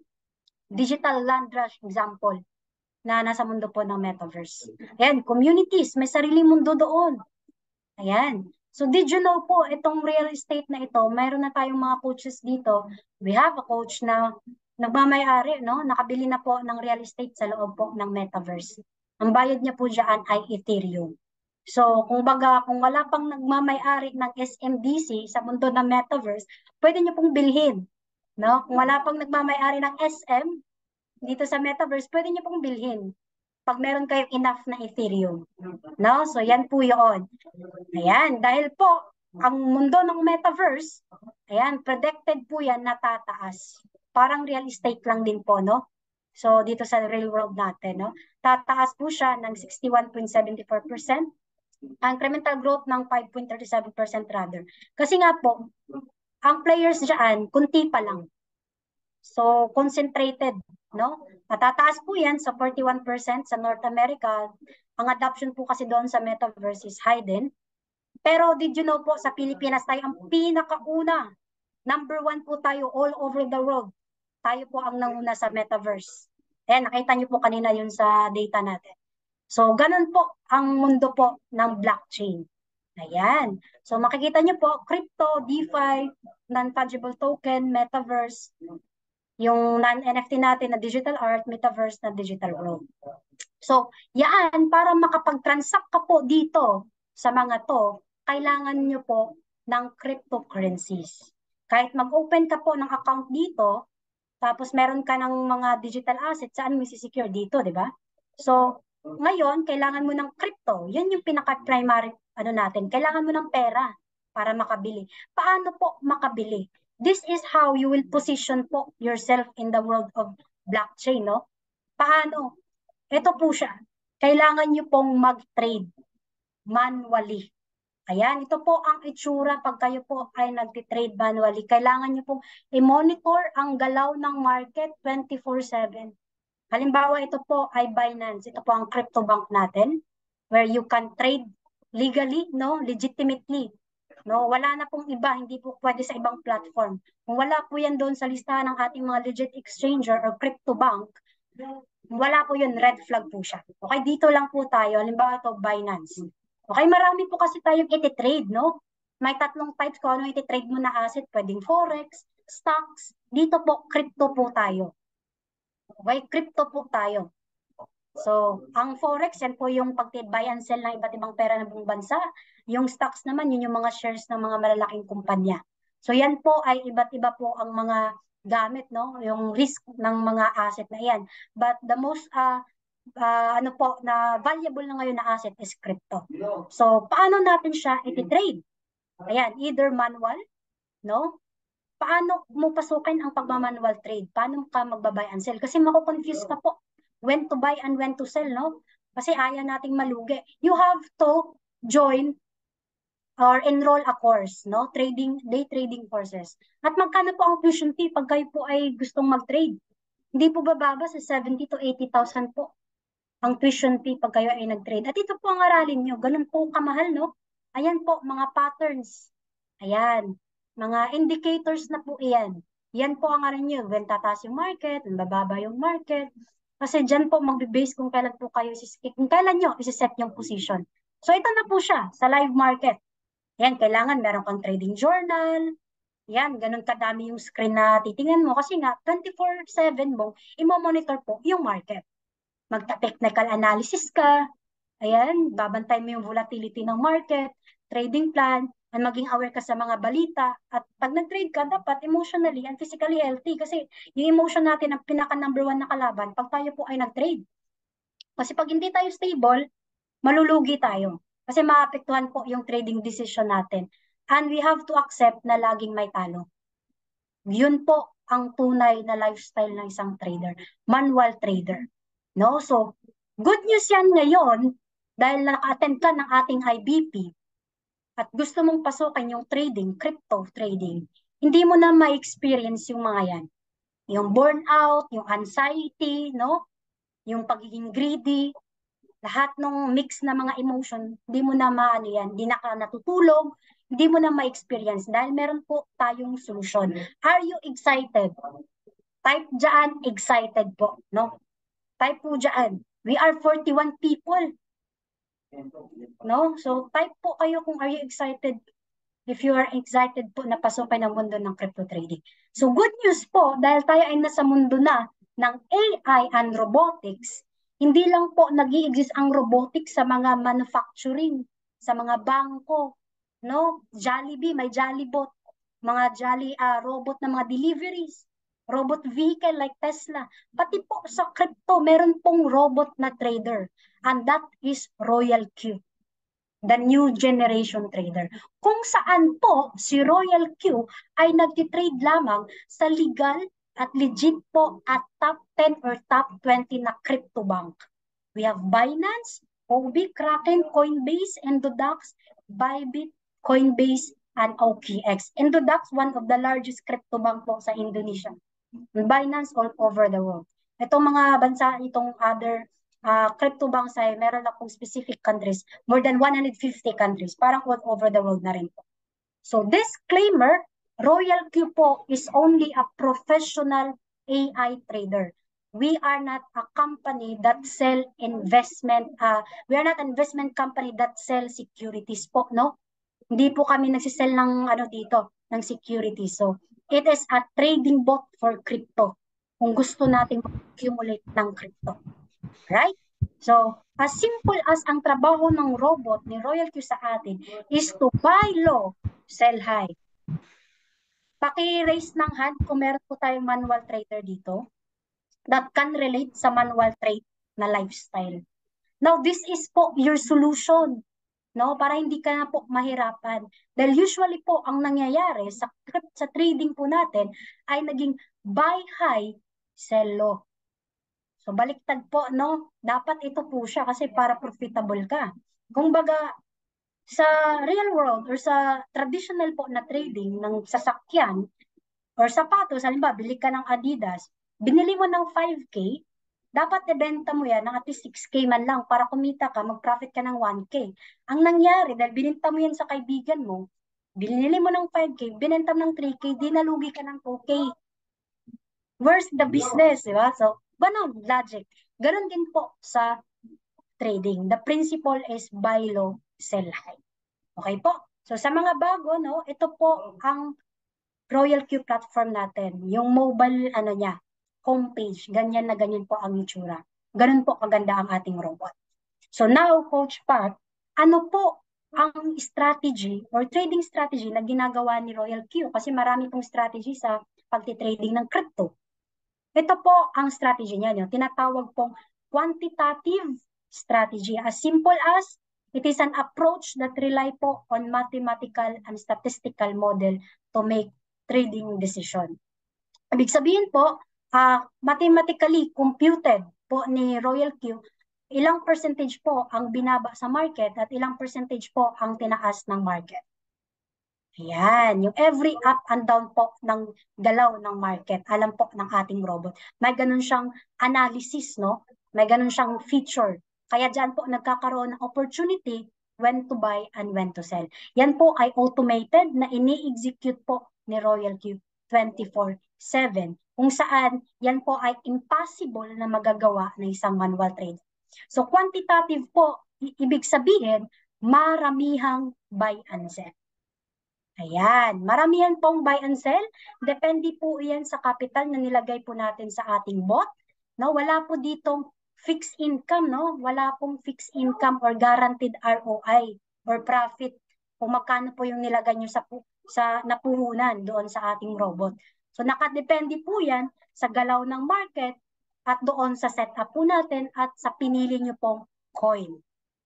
digital land rush example na nasa mundo po ng metaverse. Ayan, communities, may sariling mundo doon. Ayan. So did you know po, itong real estate na ito, mayroon na tayong mga coaches dito. We have a coach na nagmamayari, no? Nakabili na po ng real estate sa loob po ng metaverse. Ang bayad niya po dyan ay Ethereum. So kung baga, kung wala pang nagmamayari ng SMDC sa mundo ng metaverse, pwede niyo pong bilhin. No? Kung wala pang nagmamayari ng SM dito sa metaverse, pwede niyo pong bilhin pag meron kayong enough na Ethereum. No? So yan po yun. Ayan, dahil po, ang mundo ng metaverse, ayan, predicted po yan na tataas. Parang real estate lang din po, no? So dito sa real world natin, no? Tataas po siya ng 61.74%, incremental growth ng 5.37% rather. Kasi nga po, ang players dyan, kunti pa lang. So, concentrated, no? Matataas po yan sa 41% sa North America. Ang adoption po kasi doon sa metaverse is high din. Pero did you know po, sa Pilipinas tayo ang pinakauna Number one po tayo all over the world. Tayo po ang nanguna sa metaverse. Ayan, nakita niyo po kanina yun sa data natin. So, ganun po ang mundo po ng blockchain. Ayan. So, makikita niyo po, crypto, DeFi, non-fungible token, metaverse, yung non-NFT natin na digital art, metaverse na digital world. So, yan, para makapag-transact ka po dito sa mga to, kailangan nyo po ng cryptocurrencies. Kahit mag-open ka po ng account dito, tapos meron ka ng mga digital assets, saan mo isi-secure dito, di ba? So, ngayon, kailangan mo ng crypto. Yan yung pinaka-primary ano natin. Kailangan mo ng pera para makabili. Paano po makabili? This is how you will position po yourself in the world of blockchain, no? Paano? Ito po siya. Kailangan nyo pong mag-trade manually. Ayan, ito po ang itsura pag kayo po ay nag-trade manually. Kailangan nyo pong i-monitor ang galaw ng market 24/7. Halimbawa, ito po ay Binance. Ito po ang crypto bank natin where you can trade legally, no, legitimately. No, wala na pong iba, hindi po pwede sa ibang platform. Kung wala po yan doon sa listahan ng ating mga legit exchanger or crypto bank, wala po yun, red flag po siya. Okay, dito lang po tayo. Halimbawa ito, Binance. Okay, marami po kasi tayong iti-trade, no? May tatlong types kung ano iti-trade mo na asset. Pwedeng forex, stocks. Dito po, crypto po tayo. Okay, crypto po tayo. So, ang forex, yan po yung pag-buy and sell ng iba't ibang pera ng buong bansa. Yung stocks naman, yun yung mga shares ng mga malalaking kumpanya. So, yan po ay iba't iba po ang mga gamit, no? Yung risk ng mga asset na yan. But the most, ano po, na valuable na ngayon na asset is crypto. So, paano natin siya iti-trade? Ayan, either manual, no? Paano mo pasukin ang pagmamanual trade? Paano ka magbabuy and sell? Kasi mako-confuse ka po when to buy and when to sell, no? Kasi ayaw nating malugi. You have to join or enroll a course, no? Day trading courses. At magkano po ang tuition fee pag kayo po ay gustong mag-trade? Hindi po bababa sa 70 to 80,000 po ang tuition fee pag kayo ay nag-trade. At ito po ang aralin nyo. Ganun po kamahal, no? Ayan po, mga patterns. Ayan. Mga indicators na po iyan. Yan po ang aral nyo. When tataas yung market, when bababa yung market. Kasi dyan po magbe-base kung kailan po kayo, kung kailan nyo isi-set yung position. So ito na po siya sa live market. Yan, kailangan meron kang trading journal. Yan, ganun kadami yung screen na titingnan mo. Kasi nga, 24/7 mo, imo-monitor po yung market. Magta-technical analysis ka. Ayan, babantay mo yung volatility ng market, trading plan, at maging aware ka sa mga balita. At pag nag-trade ka, dapat emotionally and physically healthy. Kasi yung emotion natin ang pinaka-number one na kalaban pag tayo po ay nag-trade. Kasi pag hindi tayo stable, malulugi tayo. Kasi maapektuhan po yung trading decision natin. And we have to accept na laging may talo. Yun po ang tunay na lifestyle ng isang trader, manual trader. No? So, good news yan ngayon dahil naka-attend ka ng ating IBP at gusto mong pasukin yung trading, crypto trading, hindi mo na ma-experience yung mga yan. Yung burnout, yung anxiety, no? Yung pagiging greedy, lahat ng mix na mga emotion, hindi mo na maano yan, hindi na ka natutulog, hindi mo na ma-experience dahil meron po tayong solusyon. Are you excited? Type dyan, excited po, no? Type po dyan. We are 41 people. No? So, type po kayo kung are you excited. If you are excited po na pasukin ang mundo ng crypto trading. So, good news po, dahil tayo ay nasa mundo na ng AI and robotics, hindi lang po nag-i-exist ang robotics sa mga manufacturing, sa mga bangko, no? Jollibee, may Jollibot, mga robot na mga deliveries, robot vehicle like Tesla. Pati po sa crypto, meron pong robot na trader. And that is Royal Q, the new generation trader. Kung saan po si Royal Q ay nagtitrade lamang sa legal at legit po at top 10 or top 20 na crypto bank. We have Binance, OB, Kraken, Coinbase, Endodax, Bybit, Coinbase, and OKX. Endodax, one of the largest crypto bank po sa Indonesia. Binance all over the world. Itong mga bansa, itong other crypto banks ay meron akong specific countries, more than 150 countries, parang all over the world na rin po. So disclaimer, Royal Q po is only a professional AI trader. We are not a company that sell investment, we are not an investment company that sell securities po, no? Hindi po kami nagsisell ng ano dito, ng securities. So, it is a trading bot for crypto. Kung gusto nating accumulate ng crypto. Right? So, as simple as ang trabaho ng robot ni Royal Q sa atin is to buy low, sell high. Paki-raise ng hand kung meron po tayong manual trader dito that can relate sa manual trade na lifestyle. Now, this is po your solution, no? Para hindi ka na po mahirapan. Dahil usually po, ang nangyayari sa trading po natin ay naging buy high, sell low. So, baliktad po, no? Dapat ito po siya kasi para profitable ka. Kung baga, sa real world or sa traditional po na trading ng sasakyan, or sapatos, halimbawa, bili ka ng Adidas, binili mo ng 5K, dapat ibenta mo yan ng at least 6K man lang para kumita ka, mag-profit ka ng 1K. Ang nangyari, dahil bininta mo yan sa kaibigan mo, binili mo ng 5K, binenta mo ng 3K, di nalugi ka ng 2K. Where's the business, di ba? So, ganun, logic. Ganun din po sa trading. The principle is buy low, sell high. Okay po? So, sa mga bago, no, ito po ang Royal Q platform natin, yung mobile ano niya, homepage, ganyan na ganyan po ang itsura. Ganun po kaganda ang ating robot. So now, Coach Pat, ano po ang strategy or trading strategy na ginagawa ni Royal Q? Kasi marami pong strategy sa pagtitrading ng crypto. Ito po ang strategy niya, yung tinatawag pong quantitative strategy. As simple as, it is an approach that rely po on mathematical and statistical model to make trading decision. Ibig sabihin po, mathematically computed po ni Royal Q, ilang percentage po ang binaba sa market at ilang percentage po ang tinaas ng market. Ayan, yung every up and down po ng galaw ng market, alam po ng ating robot. May ganun siyang analysis, no? May ganun siyang feature. Kaya dyan po nagkakaroon ng opportunity when to buy and when to sell. Yan po ay automated na ini-execute po ni Royal Q 24/7. Kung saan yan po ay impossible na magagawa ng isang manual trade. So quantitative po, ibig sabihin, maramihang buy and sell. Ayan, maramihan pong buy and sell. Depende po yan sa capital na nilagay po natin sa ating bot. No, wala po ditong fixed income, no? Wala pong fixed income or guaranteed ROI or profit kung magkano po yung nilagay nyo sa napuhunan doon sa ating robot. So nakadepende po yan sa galaw ng market at doon sa setup po natin at sa pinili nyo pong coin.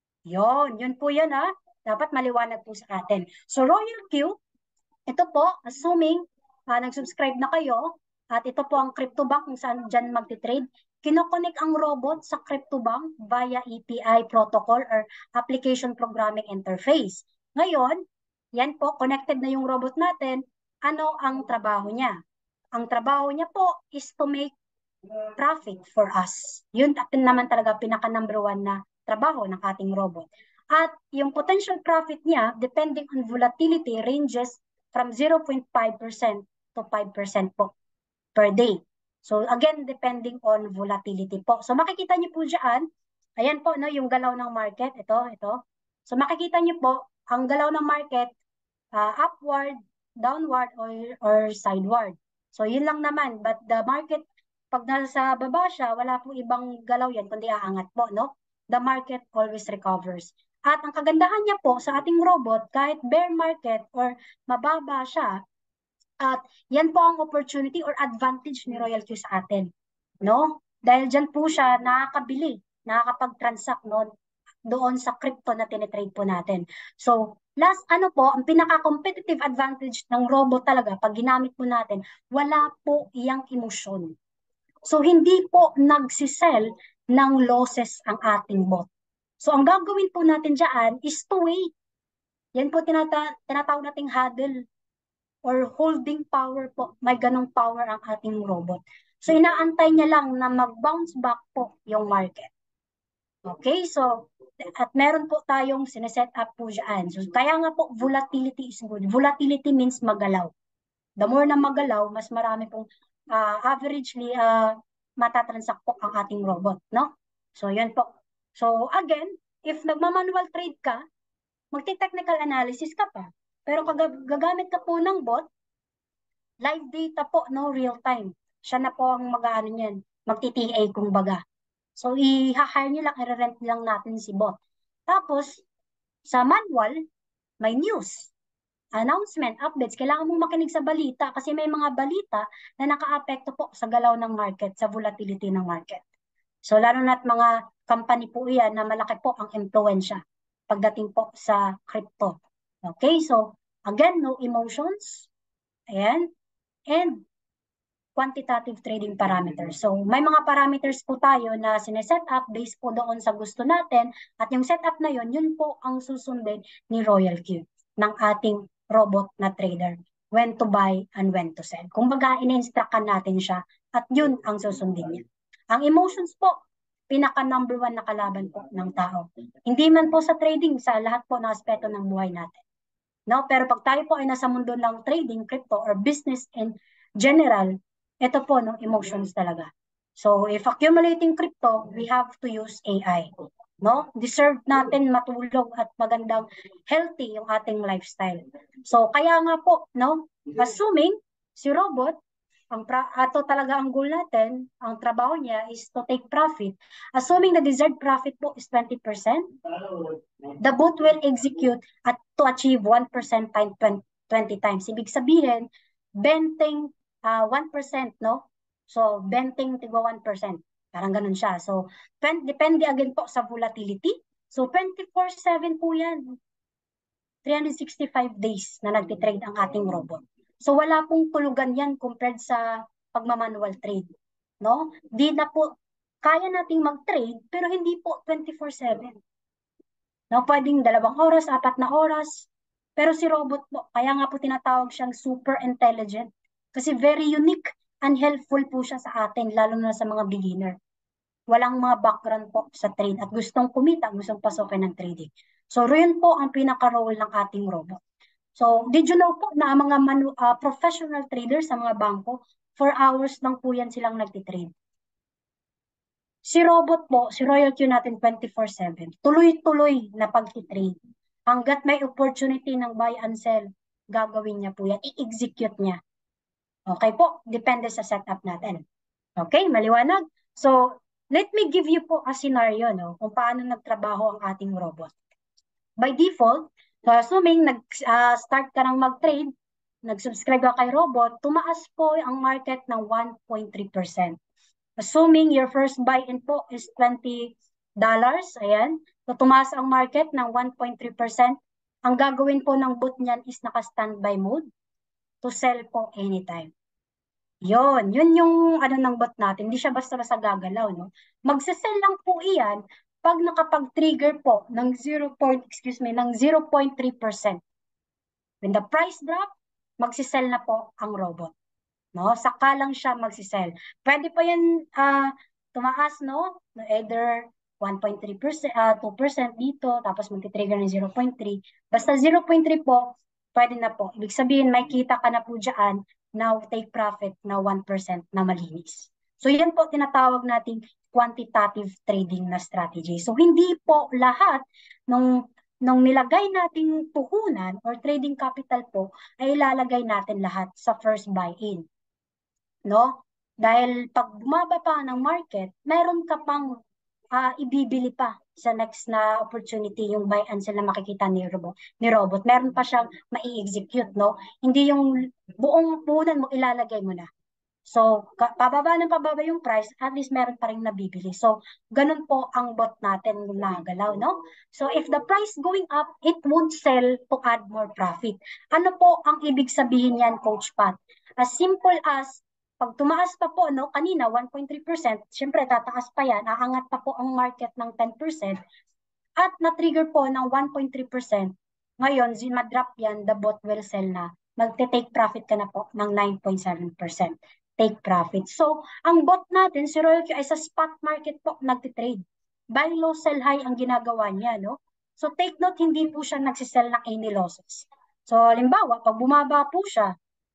Yun po yun ha. Dapat maliwanag po sa atin. So Royal Q, ito po, assuming nag-subscribe na kayo, at ito po ang CryptoBank kung saan dyan magti-trade, kinokonek ang robot sa CryptoBank via API protocol or Application Programming Interface. Ngayon, yan po, connected na yung robot natin. Ano ang trabaho niya? Ang trabaho niya po is to make profit for us. Yun naman talaga pinaka-number 1 na trabaho ng ating robot. At yung potential profit niya, depending on volatility, ranges from 0.5% to 5% po per day. So again, depending on volatility po. So makikita niyo po dyan, ayan po, no, yung galaw ng market, ito. So makikita niyo po, ang galaw ng market, upward, downward, or sideward. So yun lang naman, but the market, pag nasa baba siya, wala pong ibang galaw yan, kundi aangat po, no? The market always recovers. At ang kagandahan niya po sa ating robot, kahit bear market or mababa siya, at yan po ang opportunity or advantage ni Royal Q sa atin. No? Dahil dyan po siya nakakabili, nakakapag-transact doon sa crypto na tinitrade po natin. So, last ang pinaka-competitive advantage ng robot talaga, pag ginamit po natin, wala po iyang emosyon. So, hindi po nagsisell ng losses ang ating bot. So, ang gagawin po natin dyan is to wait. Yan po tinatawag nating huddle or holding power po. May ganong power ang ating robot. So, inaantay niya lang na mag-bounce back po yung market. Okay, so, at meron po tayong sineset up po dyan. So, kaya nga po, volatility is good. Volatility means magalaw. The more na magalaw, mas marami pong averagely matatransact po ang ating robot, no? So, yun po. So, again, if nagmamanual trade ka, magti-technical analysis ka pa. Pero kag gagamit ka po ng bot, live data po, no, real time. Siya na po ang mag-ano niyan, magti-TA kumbaga. So, i-hire nyo lang, i-rent lang natin si bot. Tapos, sa manual, may news, announcement, updates. Kailangan mong makinig sa balita kasi may mga balita na naka-apekto po sa galaw ng market, sa volatility ng market. So, lalo na't mga company po yan na malaki po ang impluensya pagdating po sa crypto. Okay, so, again, no emotions. Ayan. And quantitative trading parameters. So, may mga parameters po tayo na sineset up based po doon sa gusto natin at yung setup na yun po ang susundin ni Royal Q ng ating robot na trader. When to buy and when to sell. Kumbaga, in-instructan natin siya at yun ang susundin niya. Ang emotions po, pinaka number 1 na kalaban po ng tao. Hindi man po sa trading, sa lahat po ng aspeto ng buhay natin. No? Pero pag tayo po ay nasa mundo ng trading, crypto, or business in general, ito po, no, emotions talaga. So, if accumulating crypto, we have to use AI. No? Deserve natin matulog at magandang healthy yung ating lifestyle. So, kaya nga po, no, assuming si robot, ato talaga ang goal natin, ang trabaho niya is to take profit. Assuming the desired profit po is 20%, the bot will execute at to achieve 1% time 20 times. Ibig sabihin, benting 1%, no? So, benting tigwa 1%. Parang ganun siya. So, depende again po sa volatility. So, 24/7 po yan. 365 days na nagtitrade ang ating robot. So, wala pong tulugan yan compared sa pagmamanual trade. No? Di na po, kaya nating mag-trade, pero hindi po 24/7. No, pwedeng 2 oras, 4 na oras. Pero si robot po, kaya nga po tinatawag siyang super intelligent. Kasi very unique and helpful po siya sa atin, lalo na sa mga beginner. Walang mga background po sa trade at gustong kumita, gustong pasukin ng trading. So, yun po ang pinaka-role ng ating robot. So, did you know po na ang mga professional traders sa mga bangko, 4 hours lang po yan silang nagtitrade. Si robot po, si Royal Q natin 24/7, tuloy-tuloy na pag-trade. Hanggat may opportunity ng buy and sell, gagawin niya po yan, i-execute niya. Okay po, depende sa setup natin. Okay, maliwanag? So, let me give you po a scenario, no, kung paano nagtrabaho ang ating robot. By default, so assuming nag-start ka ng mag-trade, nag-subscribe ka kay robot, tumaas po ang market ng 1.3%. Assuming your first buy-in po is $20, ayan, so tumaas ang market ng 1.3%. Ang gagawin po ng bot niyan is naka-standby mode to sell po anytime. Yun yung ano ng bot natin, hindi siya basta-basta gagalaw, no? Magsasell lang po iyan pag nakapag-trigger po ng 0.3%. When the price drop, magsisell na po ang robot. No? Saka lang siya magsisell. Pwede pa yan tumaas, no? Either 1.3%, 2% dito, tapos magti-trigger ng 0.3. Basta 0.3 po, pwede na po. Ibig sabihin, may kita ka na po dyan, now take profit na 1% na malinis. So yan po tinatawag nating quantitative trading na strategy. So hindi po lahat nung nilagay nating puhunan or trading capital po, ay ilalagay natin lahat sa first buy-in. No? Dahil pag bumaba pa ng market, meron ka pang ibibili pa sa next na opportunity, yung buy and sell na makikita ni robot. Meron pa siyang mai-execute, no? Hindi yung buong puhunan mo ilalagay mo na. So, pababa yung price, at least meron pa rin nabibili. So, ganun po ang bot natin nagalaw, no? So, if the price going up, it won't sell to add more profit. Ano po ang ibig sabihin yan, Coach Pat? As simple as, pag tumaas pa po, no, kanina 1.3%, syempre tataas pa yan, aangat pa po ang market ng 10%, at na-trigger po ng 1.3%, ngayon, madrop yan, the bot will sell na, magte-take profit ka na po ng 9.7%. Take profit. So, ang bot natin, si Royal Q, ay sa spot market po nagtitrade. Buy low, sell high ang ginagawa niya, no? So, take note, hindi po siya nagsisell ng any losses. So, halimbawa, pag bumaba po siya,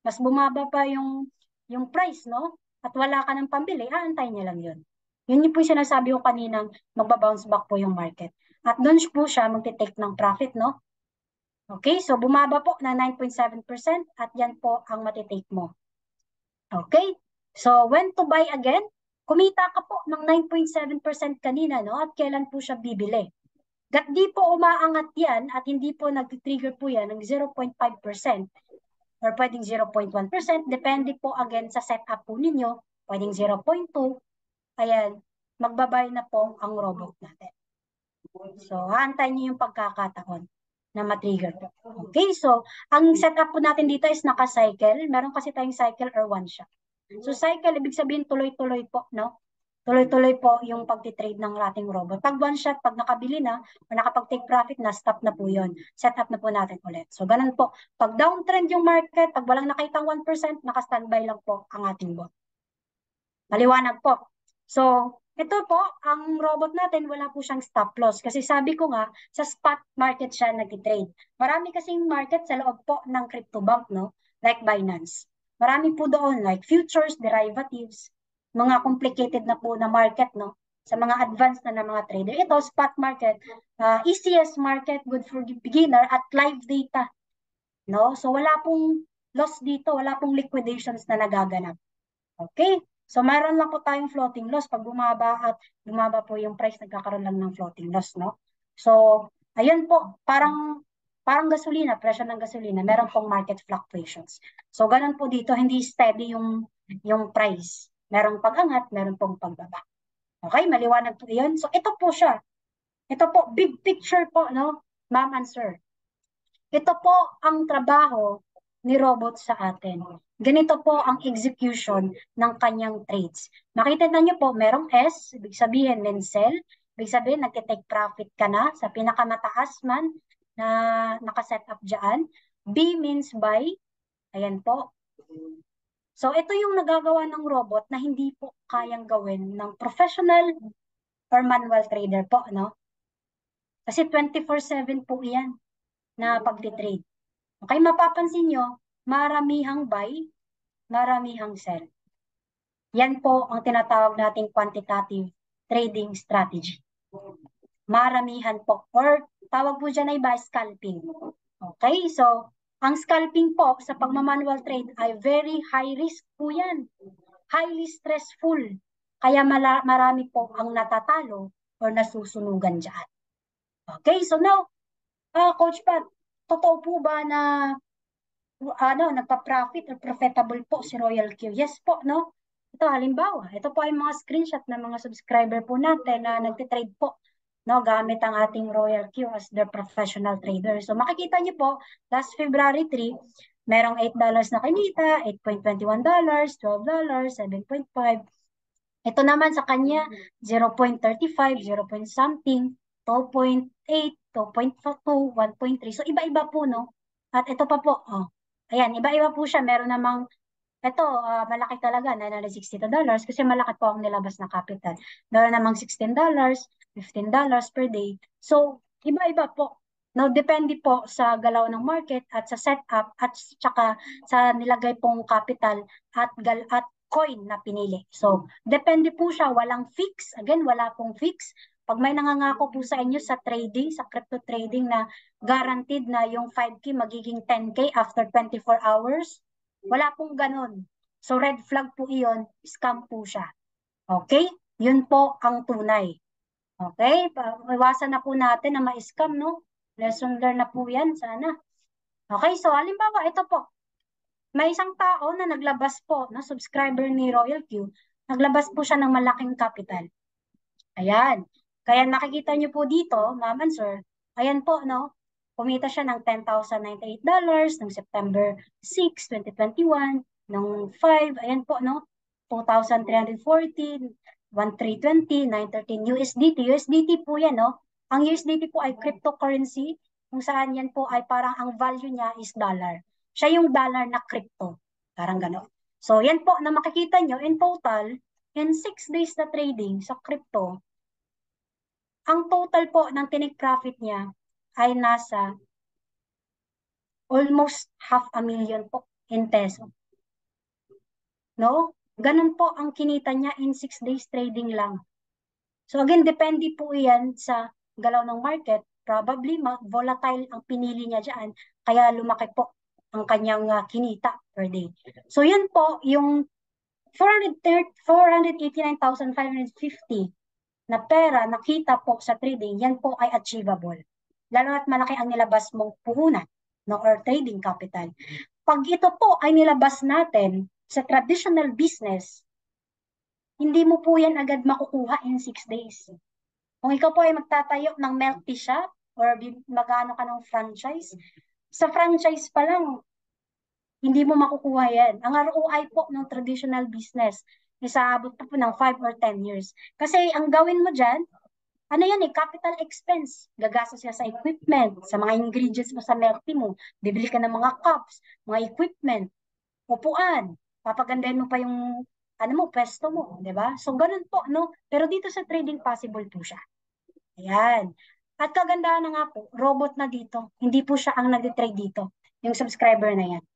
mas bumaba pa yung price, no? At wala ka ng pambili, aantay niya lang yun. Yun yung po yung sinasabi ko kaninang magbabounce back po yung market. At doon po siya magte-take ng profit, no? Okay, so bumaba po na 9.7% at yan po ang matitake mo. Okay, so when to buy again? Kumita ka po ng 9.7% kanina, no? At kailan po siya bibili? Gat di po umaangat yan at hindi po nag-trigger po yan ng 0.5% or pwedeng 0.1%, depende po again sa setup po ninyo, pwedeng 0.2, ayan, magbabay na po ang robot natin. So, haantay niyo yung pagkakataon na matrigger po. Okay, so, ang setup po natin dito is naka-cycle. Meron kasi tayong cycle or one shot. So, cycle, ibig sabihin tuloy-tuloy po, no? Tuloy-tuloy po yung pagtitrade ng ating robot. Pag one shot, pag nakabili na, o nakapag-take profit na, stop na po yun. Set up na po natin ulit. So, ganun po. Pag downtrend yung market, pag walang nakita 1%, naka-standby lang po ang ating bot. Maliwanag po. So, ito po, ang robot natin, wala po siyang stop loss. Kasi sabi ko nga, sa spot market siya nag-trade. Marami kasing market sa loob po ng crypto bank, no? Like Binance. Marami po doon, like futures, derivatives, mga complicated na po na market, no? Sa mga advanced na mga trader. Ito, spot market, easiest market, good for beginner, at live data, no? So, wala pong loss dito, wala pong liquidations na nagaganap. Okay? So, mayroon lang po tayong floating loss. Pag bumaba po yung price, nagkakaroon lang ng floating loss, no? So, ayun po, parang gasolina, presyo ng gasolina, meron pong market fluctuations. So, ganun po dito, hindi steady yung price. Merong pag-angat, meron pong pagbaba. Okay, maliwanag po yun. So, ito po siya. Ito po, big picture po, no? Ma'am and sir. Ito po ang trabaho ni robot sa atin. Ganito po ang execution ng kanyang trades. Makita na niyo po, merong S, ibig sabihin men sell, ibig sabihin nagtitake profit ka na sa pinakamataas man na nakaset up dyan. B means buy, ayan po. So ito yung nagagawa ng robot na hindi po kayang gawin ng professional or manual trader po, no? Kasi 24/7 po yan na pagtitrade. Okay, mapapansin nyo, maramihang buy, maramihang sell. Yan po ang tinatawag nating quantitative trading strategy. Maramihan po, or tawag po dyan ay by scalping. Okay, so ang scalping po sa pagmamanual trade ay very high risk po yan. Highly stressful. Kaya marami po ang natatalo or nasusunugan dyan. Okay, so now, Coach Pat, totoo po ba na nagpa-profit or profitable po si Royal Q? Yes po, no? Ito, halimbawa, ito po ay mga screenshot ng mga subscriber po natin na nagtitrade po, no, gamit ang ating Royal Q as their professional trader. So makikita niyo po, last February 3, merong $8 na kinita, $8.21, $12, 7.5. Ito naman sa kanya, 0.35, 0 point something, 2.8, 2.2, 1.3. So iba-iba po, no? At ito pa po, ayan, iba-iba po siya. Meron namang, ito, malaki talaga, $962 kasi malaki po ang nilabas na capital. Meron namang $16, $15 per day. So, iba-iba po. Now, depende po sa galaw ng market at sa setup at saka sa nilagay pong capital at coin na pinili. So, depende po siya. Walang fix. Again, wala pong fix. Pag may nangangako po sa inyo sa trading, sa crypto trading na guaranteed na yung 5K magiging 10K after 24 hours, wala pong ganun. So, red flag po iyon, scam po siya. Okay? Yun po ang tunay. Okay? Iwasan na po natin na ma-scam, no? Lesson learned na po yan, sana. Okay, so halimbawa, ito po. May isang tao na naglabas po, no, subscriber ni Royal Q, naglabas po siya ng malaking capital. Ayan. Kaya nakikita niyo po dito, ma'am and sir, ayan po, no, kumita siya ng $10,098 noong September 6, 2021, noong 5, ayan po, no, 2,314, 1,320, 913 USDT. USDT po yan, no? Ang USDT po ay cryptocurrency, kung saan yan po ay parang ang value niya is dollar. Siya yung dollar na crypto. Parang gano'n. So, yan po na makikita nyo, in total, in 6 days na trading sa crypto, ang total po ng tinik profit niya ay nasa almost $500,000 po. in peso. No? Ganun po ang kinita niya in 6 days trading lang. So again, depende po yan sa galaw ng market. Probably volatile ang pinili niya dyan, kaya lumaki po ang kanyang kinita per day. So yan po yung 489,550 na pera nakita po sa trading, yan po ay achievable. Lalo at malaki ang nilabas mong puhunan, no, or trading capital. Pag ito po ay nilabas natin sa traditional business, hindi mo po yan agad makukuha in 6 days. Kung ikaw po ay magtatayo ng milk tea shop or magano ka ng franchise, sa franchise pa lang, hindi mo makukuha yan. Ang ROI po ng traditional business, isaabot pa po ng 5 or 10 years. Kasi ang gawin mo dyan, ano yan capital expense. Gagastos siya sa equipment, sa mga ingredients mo sa milk tea mo. Bibili ka ng mga cups, mga equipment, upuan, papagandahin mo pa yung pwesto mo, di ba? So, ganun po, no? Pero dito sa trading, possible po siya. Ayan. At kagandahan na nga po, robot na dito. Hindi po siya ang nag-trade dito, yung subscriber na yan.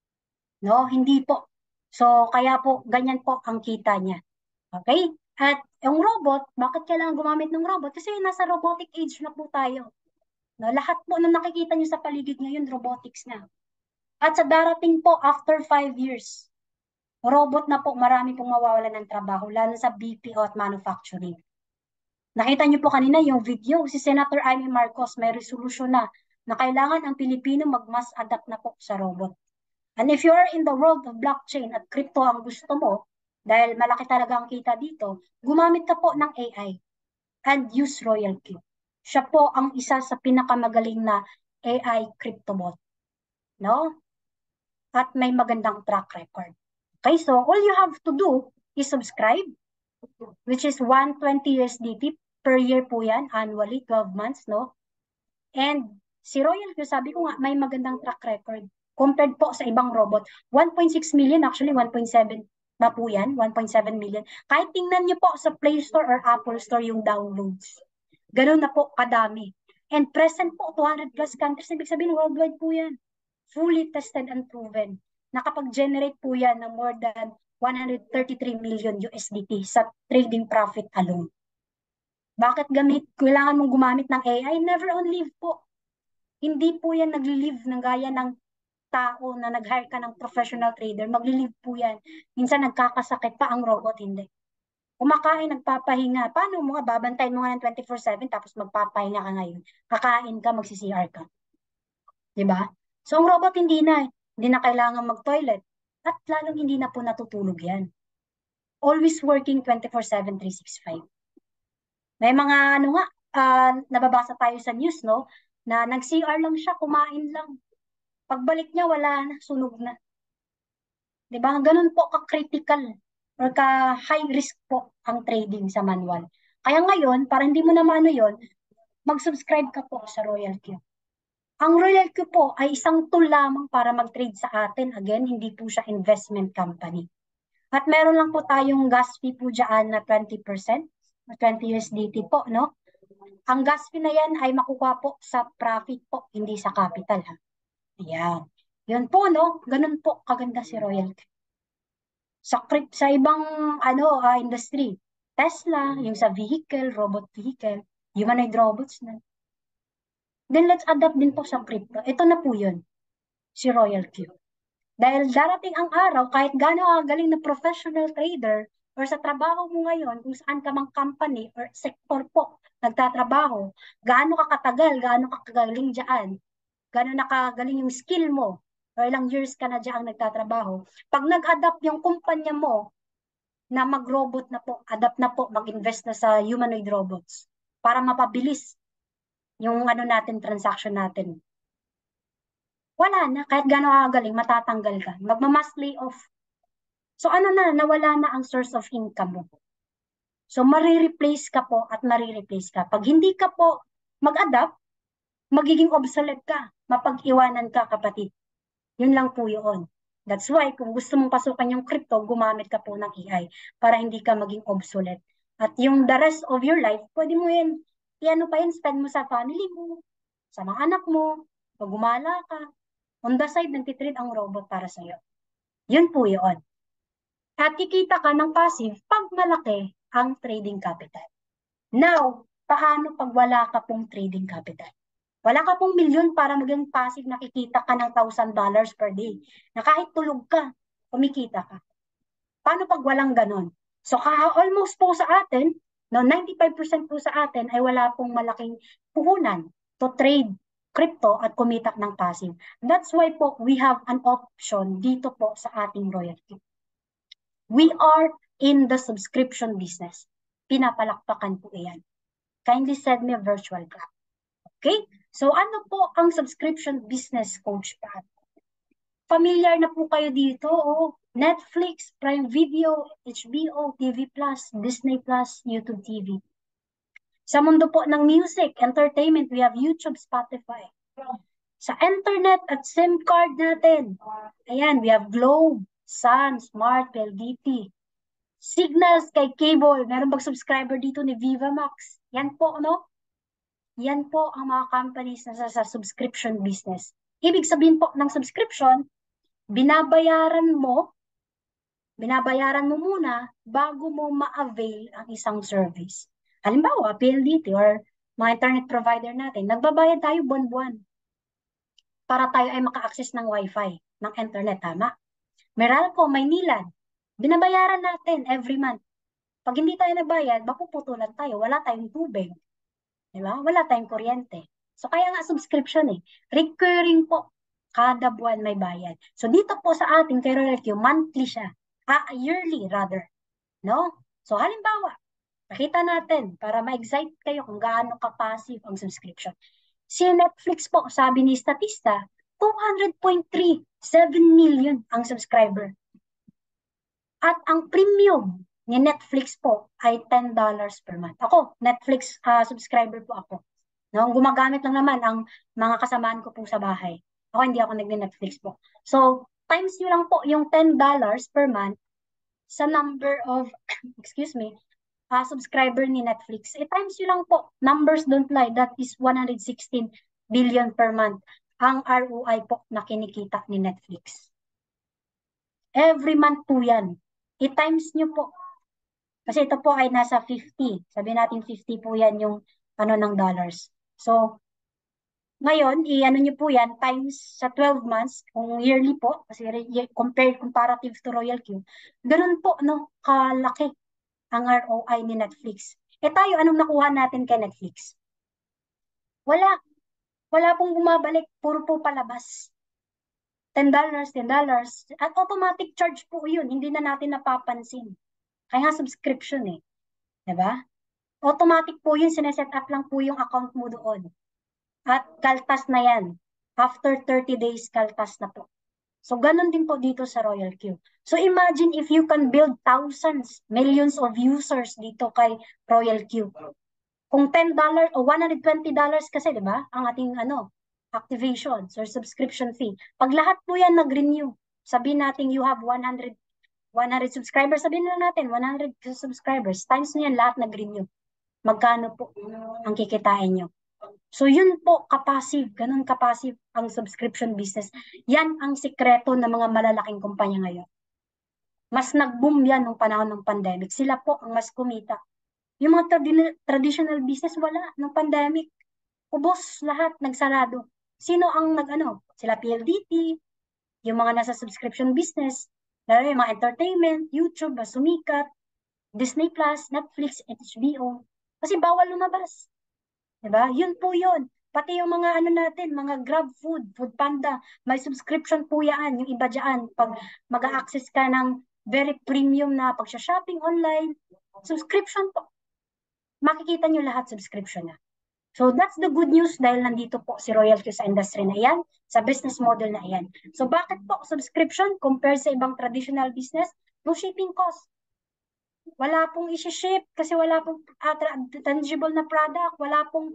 No, hindi po. So, kaya po, ganyan po ang kita niya. Okay? At yung robot, bakit kailangan gumamit ng robot? Kasi nasa robotic age na po tayo. No, lahat po na nakikita niyo sa paligid ngayon, robotics na. At sa darating po, after 5 years, robot na po, marami pong mawawalan ng trabaho, lalo sa BPO at manufacturing. Nakita niyo po kanina yung video, si Senator Amy Marcos may resolusyon na kailangan ang Pilipino mag-mass adapt na po sa robot. And if you are in the world of blockchain at crypto ang gusto mo, dahil malaki talaga ang kita dito, gumamit ka po ng AI and use Royalty. Siya po ang isa sa pinakamagaling na AI crypto bot. No? At may magandang track record. Okay, so all you have to do is subscribe, which is 120 USDT per year po yan, annually, 12 months, no? And si Royal Q, sabi ko nga, may magandang track record. Compared po sa ibang robot, 1.6 million, actually 1.7 na po yan, 1.7 million. Kahit tingnan niyo po sa Play Store or Apple Store yung downloads. Ganun na po kadami. And present po, 200 plus countries, ibig sabihin worldwide po yan. Fully tested and proven. Nakapag-generate po yan ng more than 133 million USDT sa trading profit alone. Bakit kailangan mong gumamit ng AI? Never on leave po. Hindi po yan nag-live ng gaya ng tao na nag-hire ka ng professional trader. Mag-live po yan. Minsan nagkakasakit pa ang robot, hindi. Kumakain, nagpapahinga. Paano mo nga, babantayin mo nga ng 24/7 tapos magpapahinga ka ngayon. Kakain ka, magsi-CR ka. Diba? So ang robot hindi na. Hindi na kailangan mag-toilet. At lalong hindi na po natutulog yan. Always working 24/7, 365. May mga nga, nababasa tayo sa news, no? Na nag-CR lang siya, kumain lang. Pagbalik niya, wala na, sunog na. Diba? Ganun po ka-critical or ka-high risk po ang trading sa manual. Kaya ngayon, para hindi mo na maano yun, mag-subscribe ka po sa Royal Q. Ang Royal Q po ay isang tool lamang para mag-trade sa atin. Again, hindi po siya investment company. At meron lang po tayong gas fee po dyan na 20%, 20 USDT po, no? Ang gas fee na yan ay makukuha po sa profit po, hindi sa capital, ha? Ayan. Yun po, no? Ganun po kaganda si Royal Q. Sa ibang industry, Tesla, yung sa vehicle, robot vehicle, humanoid robots na. Then let's adapt din po sa crypto. Ito na po yun, si Royal Q. Dahil darating ang araw, kahit gaano galing na professional trader or sa trabaho mo ngayon, kung saan ka mang company or sector po nagtatrabaho, gaano ka katagal, gaano ka kagaling dyan, gaano nakagaling yung skill mo, or ilang years ka na dyan nagtatrabaho. Pag nag-adapt yung kumpanya mo na mag-robot na po, adapt na po, mag-invest na sa humanoid robots para mapabilis yung transaction natin. Wala na, kahit gano'ng kagaling, matatanggal ka. Magmamass layoff. So nawala na ang source of income mo. So marireplace ka po at marireplace ka. Pag hindi ka po mag-adapt, magiging obsolete ka. Mapag-iwanan ka, kapatid. Yun lang po yun. That's why, kung gusto mong pasukan yung crypto, gumamit ka po ng AI para hindi ka maging obsolete. At yung the rest of your life, pwede mo yan, spend mo sa family mo, sa mga anak mo, pag gumala ka. On the side, nagtitrade ang robot para sa'yo. Yun po yun. At kikita ka ng passive pag malaki ang trading capital. Now, paano pag wala ka pong trading capital? Wala ka pong milyon para maging passive, nakikita ka ng $1,000 per day. Na kahit tulog ka, kumikita ka. Paano pag walang ganon? So, almost po sa atin, no, 95% po sa atin ay wala pong malaking puhunan to trade crypto at kumita ng passive. That's why po we have an option dito po sa ating royalty. We are in the subscription business. Pinapalakpakan po iyan. Kindly send me a virtual clap. Okay? So ano po ang subscription business, Coach Pat? Familiar na po kayo dito, Netflix, Prime Video, HBO, TV Plus, Disney Plus, YouTube TV. Sa mundo po ng music, entertainment, we have YouTube, Spotify. Sa internet at SIM card natin, ayan, we have Globe, Sun, Smart, PLDT. Signals kay cable, meron bang subscriber dito ni Viva Max? Yan po, ano? Yan po ang mga companies na sa subscription business. Ibig sabihin po ng subscription, binabayaran mo muna bago mo ma-avail ang isang service. Halimbawa, PLDT or mga internet provider natin, nagbabayad tayo buwan-buwan para tayo ay maka-access ng wifi, ng internet, tama? Meralco, Maynilad, binabayaran natin every month. Pag hindi tayo nagbayad, mapuputulan tayo, wala tayong tubig. Diba? Wala tayong kuryente. So kaya nga subscription recurring po. Kada buwan may bayad. So dito po sa ating kay Royal Q, monthly siya. Yearly rather. No? So halimbawa, nakita natin para ma-excite kayo kung gaano ka-passive ang subscription. Si Netflix po, sabi ni Statista, 200.37 million ang subscriber. At ang premium ni Netflix po ay $10 per month. Ako, Netflix subscriber po ako. No, gumagamit lang naman ang mga kasamaan ko po sa bahay. Ako hindi ako nag-Netflix po. So, times nyo lang po yung $10 per month sa number of, excuse me, subscriber ni Netflix. Times nyo lang po. Numbers don't lie. That is 116 billion per month ang ROI po na kinikita ni Netflix. Every month po yan. I-times nyo po. Kasi ito po ay nasa 50. Sabi natin 50 po yan yung ng dollars. So, ngayon, i-ano nyo po yan times sa 12 months, kung yearly po, kasi comparative to Royal Q, ganun po, no, kalaki ang ROI ni Netflix. Tayo, anong nakuha natin kay Netflix? Wala. Wala pong bumabalik, puro po palabas. $10, $10. At automatic charge po yun, hindi na natin napapansin. Kaya nga subscription Diba? Automatic po yun, sineset up lang po yung account mo doon. At kaltas na yan. After 30 days, kaltas na po. So, ganun din po dito sa Royal Q. So, imagine if you can build thousands, millions of users dito kay Royal Q. Kung $10 o $120 kasi, di ba? Ang ating activation or subscription fee. Pag lahat po yan nag-renew, sabihin natin you have 100 subscribers, sabihin na natin 100 subscribers, times na yan lahat nag-renew. Magkano po ang kikitain nyo? So yun po, kapasive, ganun kapasive ang subscription business. Yan ang sikreto ng mga malalaking kumpanya ngayon. Mas nag-boom yan nung panahon ng pandemic. Sila po ang mas kumita. Yung mga traditional business, wala. Nung pandemic, ubos lahat, nagsarado. Sino ang Sila PLDT, yung mga nasa subscription business, lalo yung mga entertainment, YouTube, sumikat, Disney Plus, Netflix, HBO. Kasi bawal lumabas. Diba? Yun po yun. Pati yung mga natin, mga Grab Food, Food Panda, may subscription po yan. Yung iba dyan, pag mag-access ka ng very premium na pag-shopping online, subscription po. Makikita nyo lahat subscription na. So that's the good news dahil nandito po si Royal Q sa industry na yan, sa business model na yan. So bakit po subscription compared sa ibang traditional business? No shipping cost. Wala pong isi-ship kasi wala pong tangible na product, wala pong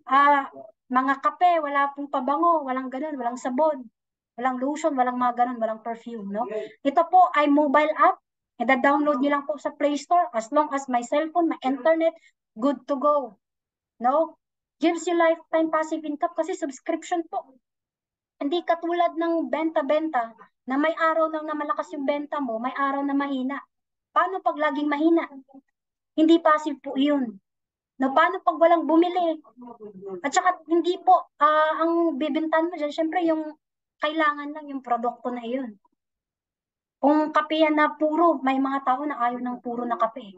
mga kape, wala pong pabango, walang ganun, walang sabon, walang lotion, walang mga ganun, walang perfume, no? Ito po ay mobile app. I-download nyo lang po sa Play Store as long as my cellphone, my internet, good to go. No? Gives you lifetime passive income kasi subscription po. Hindi katulad ng benta-benta na may araw lang na malakas yung benta mo, may araw na mahina. Paano pag laging mahina? Hindi passive po yun. No, paano pag walang bumili? At saka hindi po, ang bibintan mo dyan, syempre yung kailangan lang yung produkto na iyon. Kung kape yan na puro, may mga tao na ayaw ng puro na kape.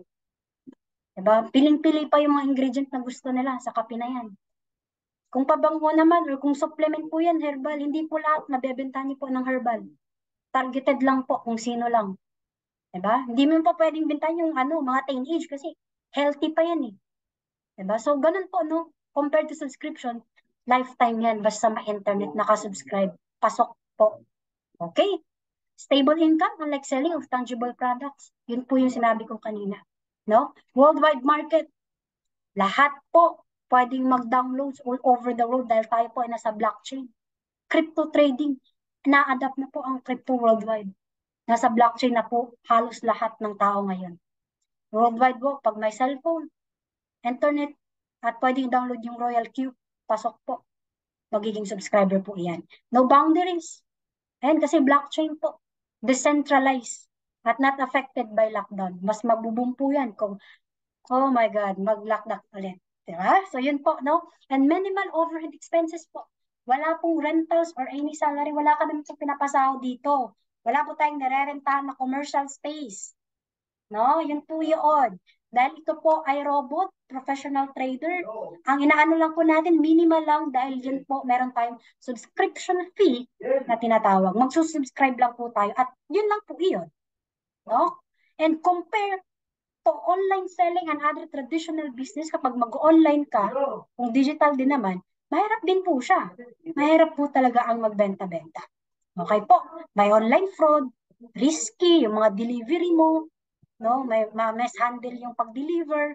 Diba? Piling-pili pa yung mga ingredient na gusto nila sa kape na yan. Kung pabango naman or kung supplement po yan, herbal, hindi po lahat nabebenta niyo po ng herbal. Targeted lang po kung sino lang. Diba? Hindi mo pa pwedeng bintahan yung mga teenage kasi healthy pa yan eh. Diba? So, ganun po, no? Compared to subscription, lifetime yan. Basta ma-internet, nakasubscribe. Pasok po. Okay? Stable income, unlike selling of tangible products. Yun po yung sinabi ko kanina. No? Worldwide market, lahat po pwedeng mag-downloads all over the world dahil tayo po ay nasa blockchain. Crypto trading, na-adapt na po ang crypto worldwide. Nasa blockchain na po halos lahat ng tao ngayon. Worldwide po, pag may cellphone, internet, at pwedeng download yung Royal Q, pasok po. Magiging subscriber po yan. No boundaries. Ayan, kasi blockchain po. Decentralized at not affected by lockdown. Mas mabuboom po yan kung, oh my God, mag-lockdown ulit. Diba? So yun po, no? And minimal overhead expenses po. Wala pong rentals or any salary. Wala ka naman po pinapasahod dito. Wala po tayong nare-rentahan na commercial space. No, yun po yun. Dahil ito po ay robot, professional trader. Ang inaano lang po natin, minimal lang dahil yun po, meron tayong subscription fee na tinatawag. Magsusubscribe lang po tayo at yun lang po yun. No? And compare to online selling and other traditional business, kapag mag-online ka, kung digital din naman, mahirap din po siya. Mahirap po talaga ang magbenta-benta. Okay po, may online fraud, risky, yung mga delivery mo, no? May mishandle yung pag-deliver.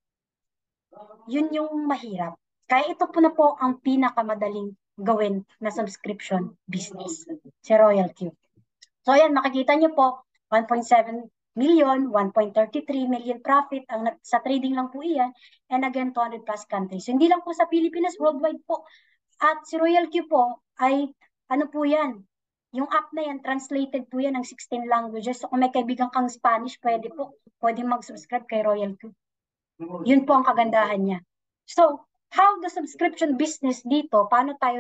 Yun yung mahirap. Kaya ito po na po ang pinakamadaling gawin na subscription business, si Royal Q. So ayan, makikita nyo po, 1.7 million, 1.33 million profit ang sa trading lang po iyan, and again, 200 plus countries. So, hindi lang po sa Pilipinas, worldwide po. At si Royal Q po ay, ano po yan, yung app na yan, translated po yan ng 16 languages. So kung may kaibigan kang Spanish, pwede po, pwede mag-subscribe kay Royal Q. Yun po ang kagandahan niya. So, how the subscription business dito, paano tayo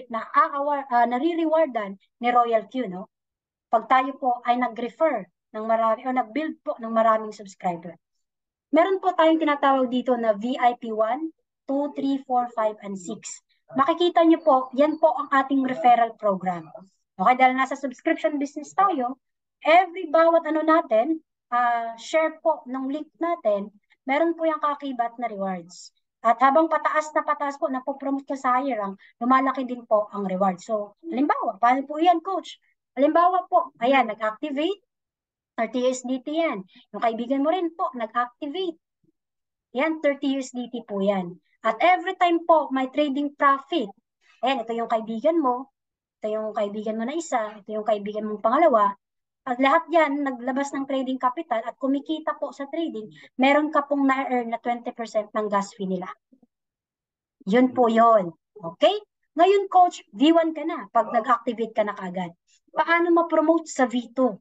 nare-rewardan ni Royal Q, no? Pag tayo po ay nag-refer ng marami o nag-build po ng maraming subscriber. Meron po tayong tinatawag dito na VIP 1, 2, 3, 4, 5, and 6. Makikita nyo po, yan po ang ating referral program. Okay, dahil nasa subscription business tayo, every bawat natin, share po ng link natin, meron po yung kakibat na rewards. At habang pataas na pataas po, napopromote ka sa higher rank, lumalaki din po ang reward. So, halimbawa, paano po yan, coach? Halimbawa po, ayan, nag-activate, 30 USDT yan. Yung kaibigan mo rin po, nag-activate. Yan, 30 USDT po yan. At every time po, may trading profit. Ayan, ito yung kaibigan mo, ito yung kaibigan mo na isa, ito yung kaibigan mong pangalawa. At lahat yan, naglabas ng trading capital at kumikita po sa trading, meron ka pong na-earn na 20% ng gas fee nila. Yun po yun. Okay? Ngayon, coach, V1 ka na pag nag-activate ka na kagad. Paano ma-promote sa V2?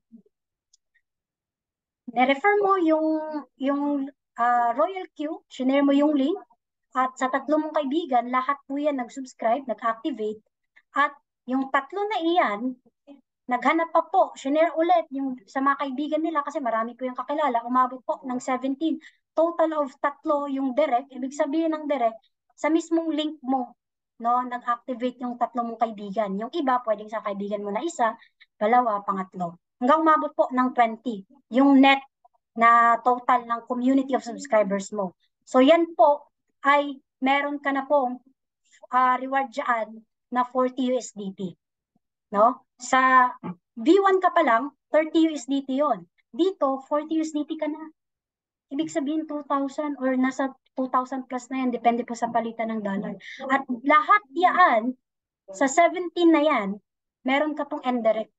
Na-refer mo yung Royal Q, sinare mo yung link, at sa tatlo mong kaibigan, lahat po yan nag-subscribe, nag-activate, at yung tatlo na iyan, naghanap pa po, sinare ulit yung sa mga kaibigan nila kasi marami po yung kakilala, umabot po ng 17. Total of tatlo yung direct, ibig sabihin ng direct, sa mismong link mo, no, nag-activate yung tatlo mong kaibigan. Yung iba, pwedeng sa kaibigan mo na isa, dalawa, pangatlo. Hanggang umabot po ng 20, yung net na total ng community of subscribers mo. So yan po ay meron ka na pong reward dyan na 40 USDT. No? Sa V1 ka pa lang, 30 USDT yon. Dito, 40 USDT ka na. Ibig sabihin 2,000 or nasa 2,000 plus na yan, depende po sa palitan ng dollar. At lahat yan, sa 17 na yan, meron ka pong indirect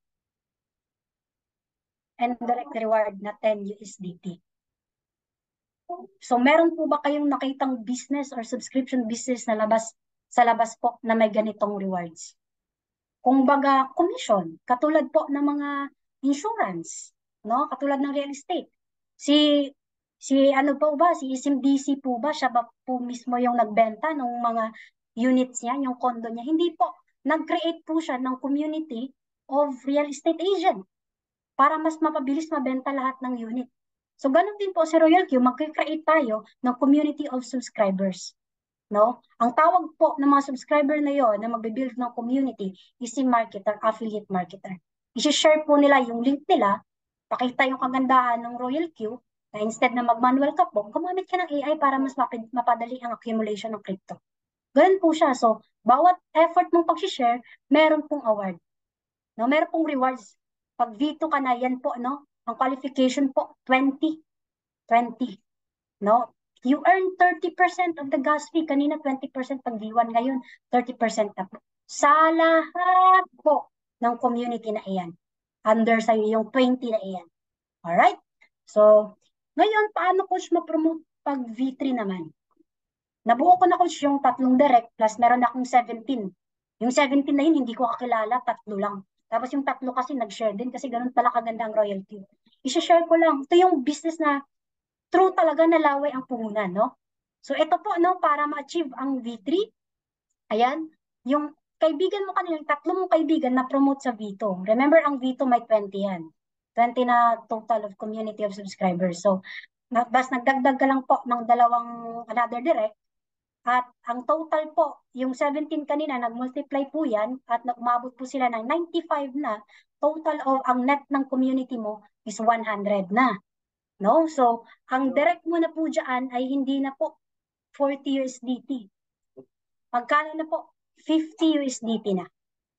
reward na 10 USDT. So meron po ba kayong nakitang business or subscription business na sa labas po na may ganitong rewards? kumbaga commission, katulad po ng mga insurance, no? Katulad ng real estate. Si ano po ba, si SMDC po ba, siya ba po mismo yung nagbenta ng mga units niya, yung condo niya? Hindi po. Nag-create po siya ng community of real estate agent para mas mapabilis mabenta lahat ng unit. So, ganun din po si Royal Q, mag-create tayo ng community of subscribers. No? Ang tawag po ng mga subscriber na yon na magbe-build ng community is si marketer, affiliate marketer. I-share po nila yung link nila, pakita yung kagandahan ng Royal Q, na instead na mag-manual ka po, gumamit ka ng AI para mas mapadali ang accumulation ng crypto. Ganun po siya. So, bawat effort mong pag-share, meron pong award. No? Meron pong rewards. Pag V2 ka na, yan po, no? Ang qualification po, 20. 20. No? You earn 30% of the gas fee. Kanina 20% pag V1, ngayon 30% na po. Sa lahat po ng community na iyan. Under sa'yo yung 20 na iyan. Alright? So, ngayon, paano coach ma-promote pag V3 naman? Nabuo ko na coach yung 3 direct plus meron akong 17. Yung 17 na yun, hindi ko kakilala, 3 lang. Tapos yung 3 kasi nag-share din kasi ganun pala kaganda ang royalty. I-share ko lang. Ito yung business na true talaga na laway ang puhunan, no? So ito po, no, para ma-achieve ang V3, ayan, yung kaibigan mo kanina, yung 3 mong kaibigan na promote sa V2. Remember, ang V2 may 20 yan. 20 na total of community of subscribers. So, bas nagdagdag ka lang po ng 2 another direct, at ang total po, yung 17 kanina, nag-multiply po yan at umabot po sila ng 95 na, total o ang net ng community mo is 100 na. No? So, ang direct mo na po dyan ay hindi na po 40 USDT. Magkano na po? 50 USDT na.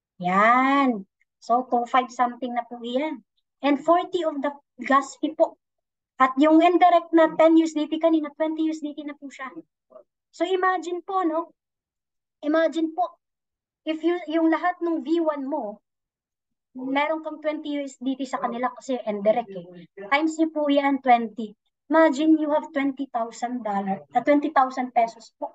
Yan. So, 2.5 something na po yan. And 40 of the gas fee po. At yung indirect na 10 USDT kanina, 20 USDT na po siya. So, imagine po, no? Imagine po, if yung lahat ng V1 mo, meron kang 20 USDT sa kanila kasi indirect eh. Times niyo po yan, 20. Imagine you have $20,000, 20,000 pesos po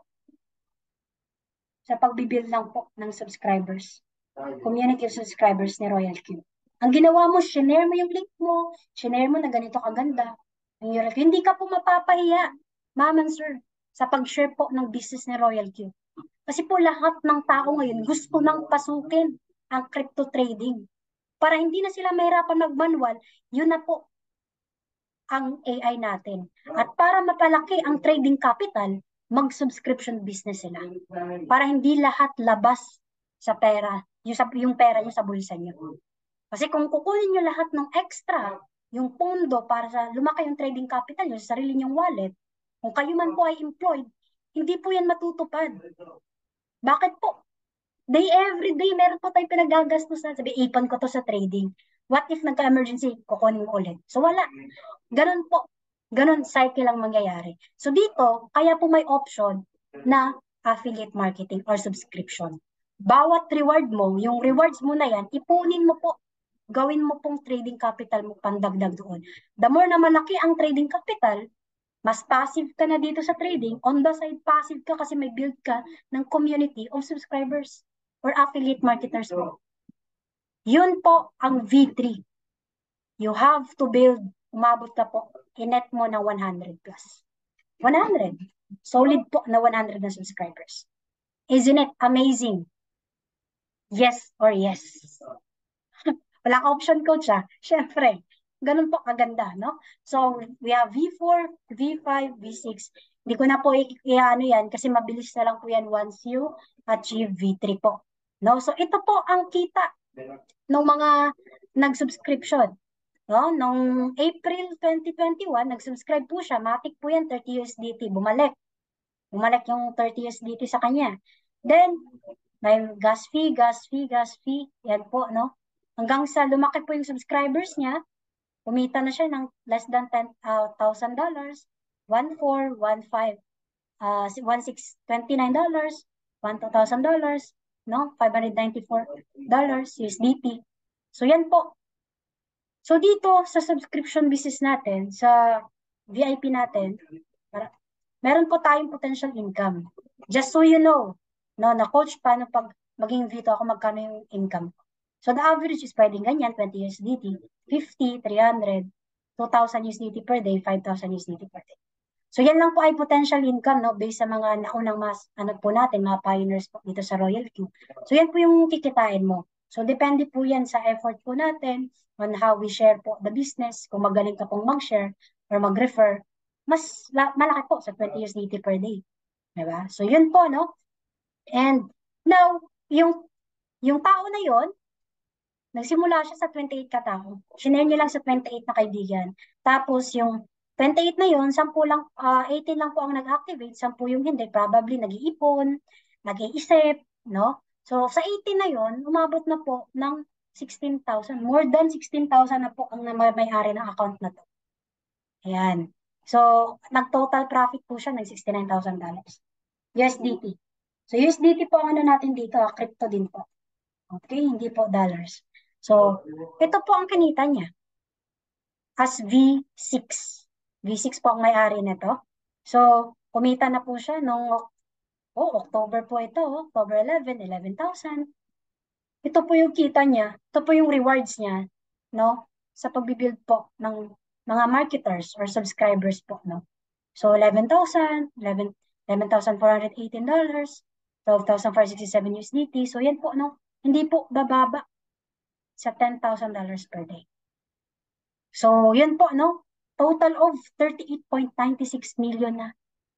sa pagbibuild lang po ng subscribers. Community of subscribers ni Royal Q. Ang ginawa mo, shinare mo yung link mo, shinare mo na ganito kaganda. Hindi ka po mapapahiya, ma'am and sir, sa pag-share po ng business ni Royal Q. Kasi po lahat ng tao ngayon gusto nang pasukin ang crypto trading. Para hindi na sila mahirapan mag-manual, yun na po ang AI natin. At para mapalaki ang trading capital, mag-subscription business sila. Para hindi lahat labas sa pera, yung pera nyo sa bulsa nyo. Kasi kung kukunin nyo lahat ng extra, yung pondo para sa lumaki yung trading capital nyo sa sarili nyong wallet, kung kayo man po ay employed, hindi po yan matutupad. Bakit po? Every day, meron po tayong pinagagastusan. Sabi, ipon ko to sa trading. What if nagka-emergency, kukunin mo ulit? So, wala. Ganun po. Ganun cycle ang mangyayari. So, dito, kaya po may option na affiliate marketing or subscription. Bawat reward mo, yung rewards mo na yan, ipunin mo po. Gawin mo pong trading capital mo pandagdag doon. The more na malaki ang trading capital, mas passive ka na dito sa trading. On the side, passive ka kasi may build ka ng community of subscribers or affiliate marketers mo. Yun po ang V3. You have to build, umabot ka po, inet mo na 100 plus. 100. Solid po na 100 na subscribers. Isn't it amazing? Yes or yes? Wala ka option coach ah. Siyempre, ganun po kaganda, no? So, we have V4, V5, V6. Hindi ko na po i-ano yan kasi mabilis na lang po yan once you achieve V3 po. No? So, ito po ang kita ng mga nag-subscription. No? Noong April 2021, nag-subscribe po siya. Matik po yan, 30 USDT. Bumalik. Bumalik yung 30 USDT sa kanya. Then, may gas fee, gas fee, gas fee. Yan po, no? Hanggang sa lumaki po yung subscribers niya, kumita na siya ng less than $10,000, 1,400, 1,500, $1,629, $1,000, no? $594 USDT. So yan po. So dito sa subscription business natin, sa VIP natin, meron po tayong potential income. Just so you know, no, na coach, paano pag mag-invito ako magkano yung income ko. So the average is pwedeng ganyan, 20 USDT, 50, 300, 2,000 USDT per day, 5,000 USDT per day. So yan lang po ay potential income, no, based sa mga naunang ano po natin, mga pioneers po dito sa Royal Q. So yan po yung kikitain mo. So depende po yan sa effort po natin on how we share po the business. Kung magaling ka pong mag-share or mag-refer, mas malaki po sa 20 USDT per day. Diba? So yun po, no? And now, yung tao na yon, nagsimula siya sa 28 katao. Shinare niya lang sa 28 na kaibigan. Tapos yung 28 na yon, 10 lang, 18 lang po ang nag-activate, 10 yung hindi. Probably nag-iipon, nag-iisip, no? So sa 18 na yon, umabot na po ng 16,000. More than 16,000 na po ang may-ari ng account na to. Ayan. So, nag-total profit po siya ng $69,000. USDT. So, USDT po ang ano natin dito, crypto din po. Okay, hindi po dollars. So, ito po ang kinita niya as V6. V6 po ang may-ari nito. So, kumita na po siya nung October po ito, October 11, 11,000. Ito po yung kita niya, ito po yung rewards niya, no? Sa pagbibuild po ng mga marketers or subscribers po, no? So, 11,000, 11,418 dollars, 12,467 USDT. So, yan po, no? Hindi po bababa sa $10,000 per day. So, yun po, no? Total of 38.96 million na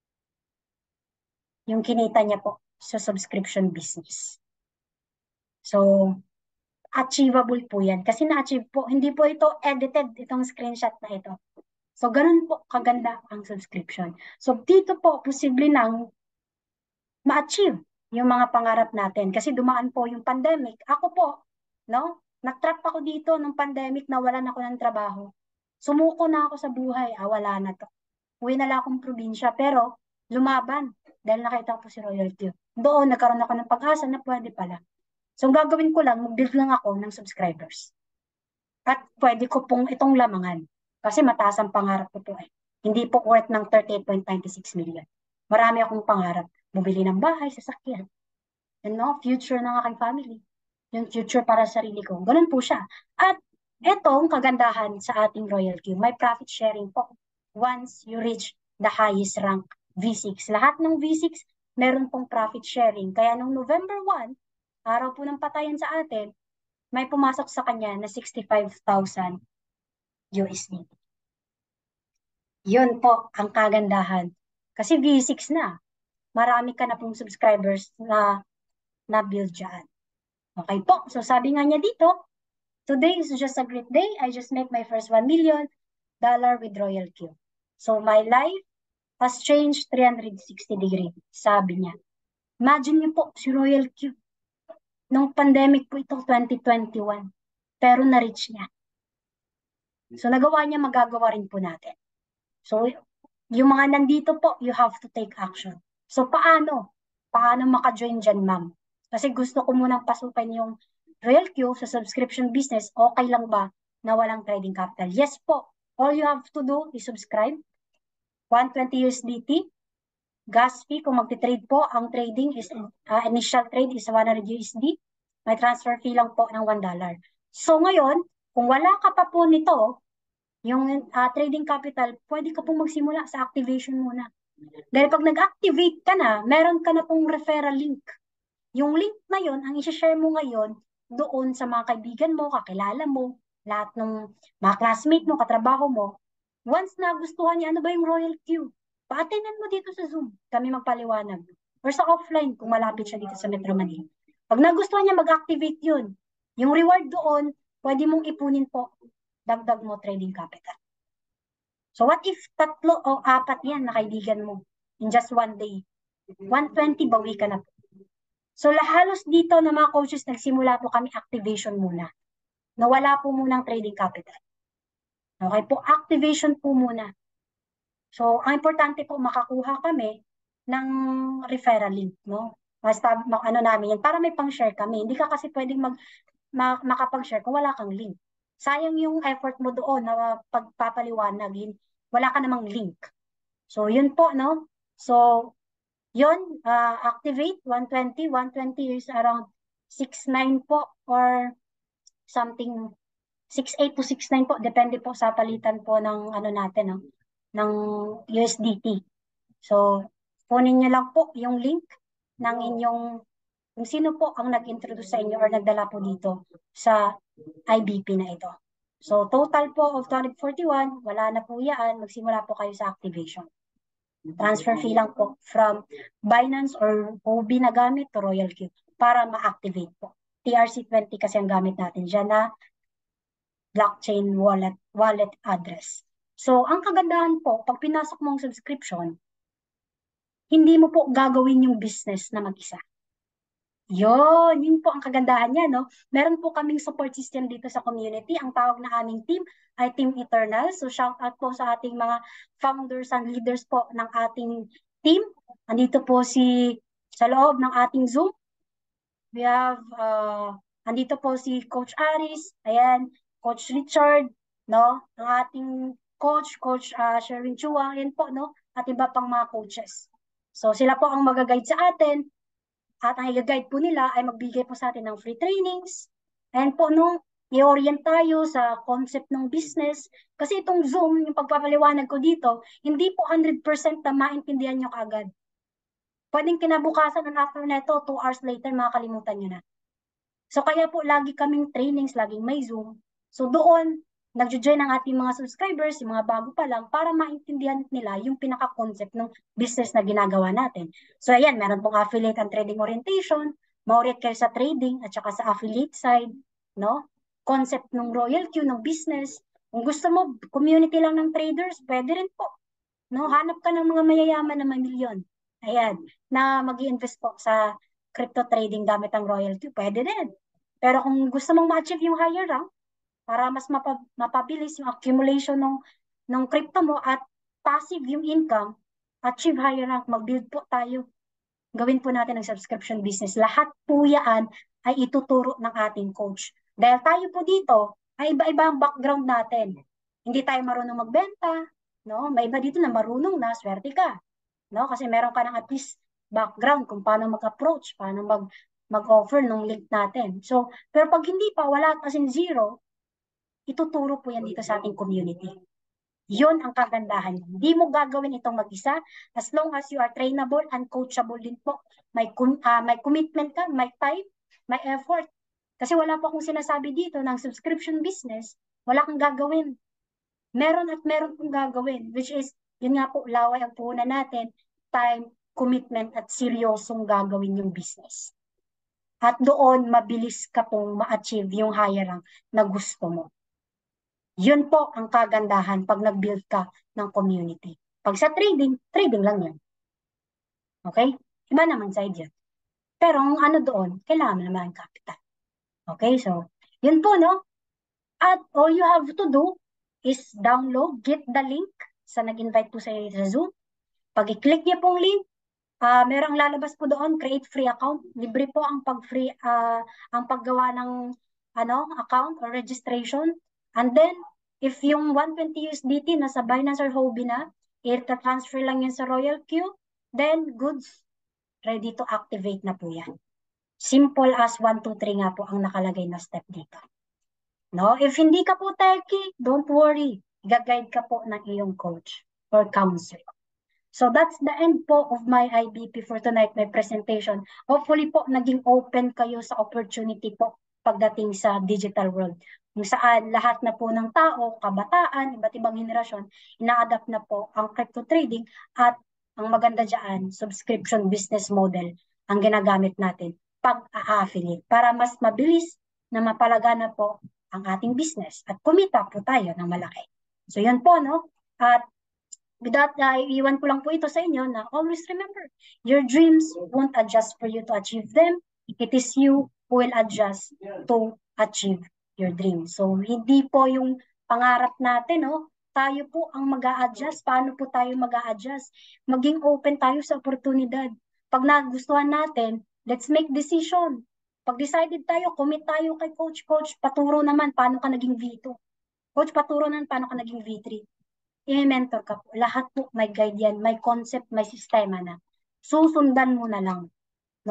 yung kinita niya po sa subscription business. So, achievable po yan. Kasi na-achieve po, hindi po ito edited, itong screenshot na ito. So, ganun po kaganda ang subscription. So, dito po, posible nang ma-achieve yung mga pangarap natin. Kasi dumaan po yung pandemic. Ako po, no? Nag-trap ako dito nung pandemic na wala na ako ng trabaho. Sumuko na ako sa buhay. Wala na to. Uwi na lang akong probinsya. Pero, lumaban. Dahil nakita ko po si Royal Q. Doon, nagkaroon ako ng pag-asa na pwede pala. So, ang gagawin ko lang, mag-build lang ako ng subscribers. At pwede ko pong itong lamangan. Kasi mataas ang pangarap ko po eh. Hindi po worth ng 38.96 million. Marami akong pangarap. Bumili ng bahay, sasakyan. Future ng aking family. Yung future para sa sarili ko. Ganun po siya. At etong kagandahan sa ating Royal Q, may profit sharing po. Once you reach the highest rank, V6. Lahat ng V6, meron pong profit sharing. Kaya nung November 1, araw po ng patayan sa atin, may pumasok sa kanya na 65,000 USD. Yun po ang kagandahan. Kasi V6 na. Marami ka na pong subscribers na na-build dyan. Okay po. So sabi nga niya dito, today is just a great day. I just make my first $1 million with Royal Q. So my life has changed 360 degrees, sabi niya. Imagine niyo po si Royal Q. Nung pandemic po ito, 2021. Pero na-reach niya. So nagawa niya, magagawa rin po natin. So yung mga nandito po, you have to take action. So paano? Paano maka-join dyan, ma'am? Kasi gusto ko munang pasukin yung Royal Q sa subscription business. Okay lang ba na walang trading capital? Yes po. All you have to do is subscribe. 120 USDT. Gas fee, kung magti-trade po, ang trading is, initial trade is 100 USD. May transfer fee lang po ng $1. So ngayon, kung wala ka pa po nito, yung trading capital, pwede ka pong magsimula sa activation muna. Dahil pag nag-activate ka na, meron ka na pong referral link. Yung link na yon ang isi-share mo ngayon doon sa mga kaibigan mo, kakilala mo, lahat ng mga classmate mo, katrabaho mo. Once na gustuhan niya, ano ba yung Royal Q? Pa-attendan mo dito sa Zoom. Kami magpaliwanag. Or sa offline kung malapit siya dito sa Metro Manila. Pag nagustuhan niya, mag-activate yun. Yung reward doon, pwede mong ipunin po. Dagdag mo trading capital. So what if 3 o 4 yan na kaibigan mo in just one day? 120, bawi ka na po. So halos dito na mga coaches, nagsimula po kami activation muna. Nawala po munang trading capital. Okay po, activation po muna. So ang importante po, makakuha kami ng referral link, no? Basta ano namin yan, para may pang-share kami. Hindi ka kasi pwedeng makapag-share kung wala kang link. Sayang yung effort mo doon na pagpapaliwanag, wala ka namang link. So yun po, no? So yun, activate 120 is around 6'9 po or something 6'8 to 6'9 po, depende po sa palitan po ng ano natin, no, ng USDT. So, kunin niyo lang po yung link ng inyong, kung sino po ang nag-introduce sa inyo or nagdala po dito sa IBP na ito. So, total po of 241, wala na po yan, magsimula po kayo sa activation. Transfer fee lang po from Binance or OB na gamit to Royal Q para ma-activate po. TRC20 kasi ang gamit natin dyan na blockchain wallet address. So, ang kagandahan po, pag pinasok mong subscription, hindi mo po gagawin yung business na mag-isa. Yun po ang kagandahan niya, no? Meron po kaming support system dito sa community. Ang tawag na aming team ay Team Eternal. So, shout out po sa ating mga founders and leaders po ng ating team. Andito po sa loob ng ating Zoom. We have, andito po si Coach Aris, ayan, Coach Richard, no? Ang ating Coach Sherwin Chua, ayan po, no? At iba pang mga coaches. So, sila po ang mag-guide sa atin. At ang i-guide po nila ay magbigay po sa atin ng free trainings. And po, no, i-orient tayo sa concept ng business. Kasi itong Zoom, yung pagpapaliwanag ko dito, hindi po 100% na maintindihan nyo kaagad. Pwedeng kinabukasan ng after neto, 2 hours later, makakalimutan nyo na. So kaya po lagi kaming trainings, laging may Zoom. So doon, nagjo-join ang ating mga subscribers, yung mga bago pa lang, para maintindihan nila yung pinaka-concept ng business na ginagawa natin. So ayan, meron pong affiliate and trading orientation, ma-orient kayo sa trading at saka sa affiliate side, no? Concept ng Royal Q, ng business. Kung gusto mo, community lang ng traders, pwede rin po. No? Hanap ka ng mga mayayaman na mamilyon. Ayan, na mag-i-invest po sa crypto trading gamit ang Royal Q, pwede din. Pero kung gusto mong ma-achieve yung higher rank, para mas mapabilis yung accumulation ng crypto mo at passive yung income, achieve higher rank, mag-build po tayo. Gawin po natin ang subscription business. Lahat po yan ay ituturo ng ating coach. Dahil tayo po dito, ay iba-iba ang background natin. Hindi tayo marunong magbenta, no? May iba dito na marunong na, swerte ka. No? Kasi meron ka ng at least background kung paano mag-approach, paano mag-offer ng link natin. So, pero pag hindi pa, wala as in zero, ituturo po yan dito sa ating community. Yun ang kagandahan. Hindi mo gagawin itong mag-isa as long as you are trainable and coachable din po. May commitment ka, may time, may effort. Kasi wala pa akong sinasabi dito ng subscription business, wala kang gagawin. Meron at meron kong gagawin, which is, yun nga po, laway ang puhunan natin, time, commitment, at seryosong gagawin yung business. At doon, mabilis ka pong ma-achieve yung higher rank na gusto mo. Yun po ang kagandahan pag nag-build ka ng community. Pag sa trading, trading lang yan. Okay? Iba naman side yan. Pero ang ano doon, kailangan mo naman ang capital. Okay? So, yun po, no? At all you have to do is download, get the link sa nag-invite po sa Zoom. Pag i-click niyo pong link, merong lalabas po doon, create free account. Libre po ang pag-free, ang paggawa ng account or registration. And then, if yung 120 USDT nasa Binance or Huobi na, i-transfer lang yan sa Royal Q, then goods, ready to activate na po yan. Simple as 1, 2, 3 nga po ang nakalagay na step dito. No? If hindi ka po techie, don't worry. Gag-guide ka po ng iyong coach or counselor. So that's the end po of my IBP for tonight, my presentation. Hopefully po naging open kayo sa opportunity po pagdating sa digital world. Kung saan lahat na po ng tao, kabataan, iba't ibang henerasyon, ina-adapt na po ang crypto trading at ang maganda dyan, subscription business model ang ginagamit natin pag-a-affiliate para mas mabilis na mapalagana po ang ating business at kumita po tayo ng malaki. So yun po, no? At with that, iiwan ko lang po ito sa inyo na always remember, your dreams won't adjust for you to achieve them. It is you who will adjust to achieve your dreams. So, hindi po yung pangarap natin, no? Tayo po ang mag-a-adjust. Paano po tayo mag-a-adjust? Maging open tayo sa oportunidad. Pag nagustuhan natin, let's make decision. Pag decided tayo, commit tayo kay coach. Coach, paturo naman paano ka naging V2. Coach, paturo naman paano ka naging V3. I-mentor ka po. Lahat po may guide yan, may concept, may sistema na. Susundan mo na lang. No?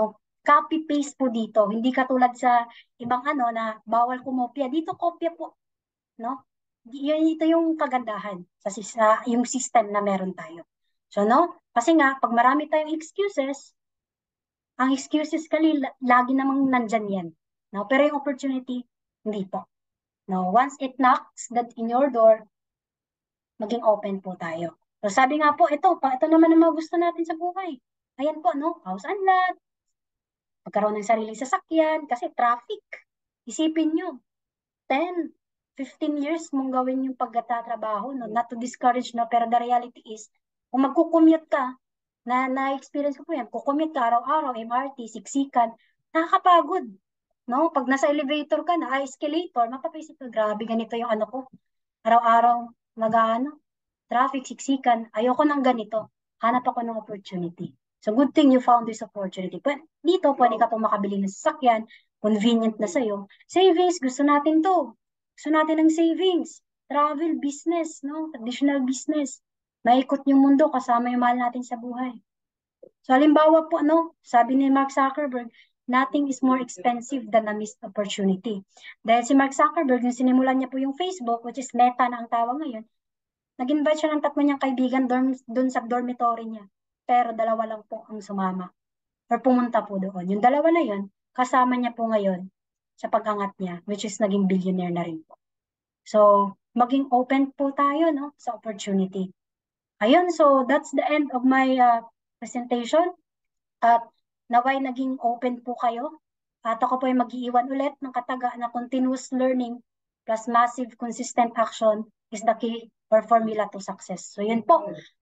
copy-paste po dito. Hindi katulad sa ibang ano na bawal kumopya. Dito kopya po, no? Ito yung kagandahan sa yung system na meron tayo. So, no? Kasi nga, pag marami tayong excuses, ang excuses lagi namang nandyan yan. No? Pero yung opportunity, hindi po. No? Once it knocks that in your door, maging open po tayo. So, sabi nga po, ito naman ang mga gusto natin sa buhay. Ayan po, no? House and lot, magkaroon ng sariling sasakyan, kasi traffic. Isipin nyo, 10, 15 years mong gawin yung pagtatrabaho, no? Not to discourage, no? Pero the reality is, kung magkukommute ka, na-experience ko po yan, kukommute ka araw-araw, MRT, siksikan, nakakapagod. No? Pag nasa elevator ka na, escalator, mapapaisip ka, grabe, ganito yung ano ko. Araw-araw, traffic, siksikan, ayoko ng ganito. Hanap ako ng opportunity. So good thing you found this opportunity. Dito, pwede ka po makabili ng sasakyan, convenient na sa'yo. Savings, gusto natin to. Gusto natin ng savings. Travel, business, no? Traditional business. Maikot yung mundo kasama yung mahal natin sa buhay. So halimbawa po, no? Sabi ni Mark Zuckerberg, nothing is more expensive than a missed opportunity. Dahil si Mark Zuckerberg, yung sinimulan niya po yung Facebook, which is Meta na ang tawag ngayon, nag-invite siya ng 3 niyang kaibigan doon sa dormitory niya. Pero 2 lang po ang sumama. Or pumunta po doon. Yung 2 na yun, kasama niya po ngayon sa pag-angat niya, which is naging billionaire na rin po. So, maging open po tayo, no, sa opportunity. Ayun, so that's the end of my presentation. At naway naging open po kayo. At ako po ay mag-iiwan ulit ng kataga na continuous learning plus massive consistent action is the key or formula to success. So yun po.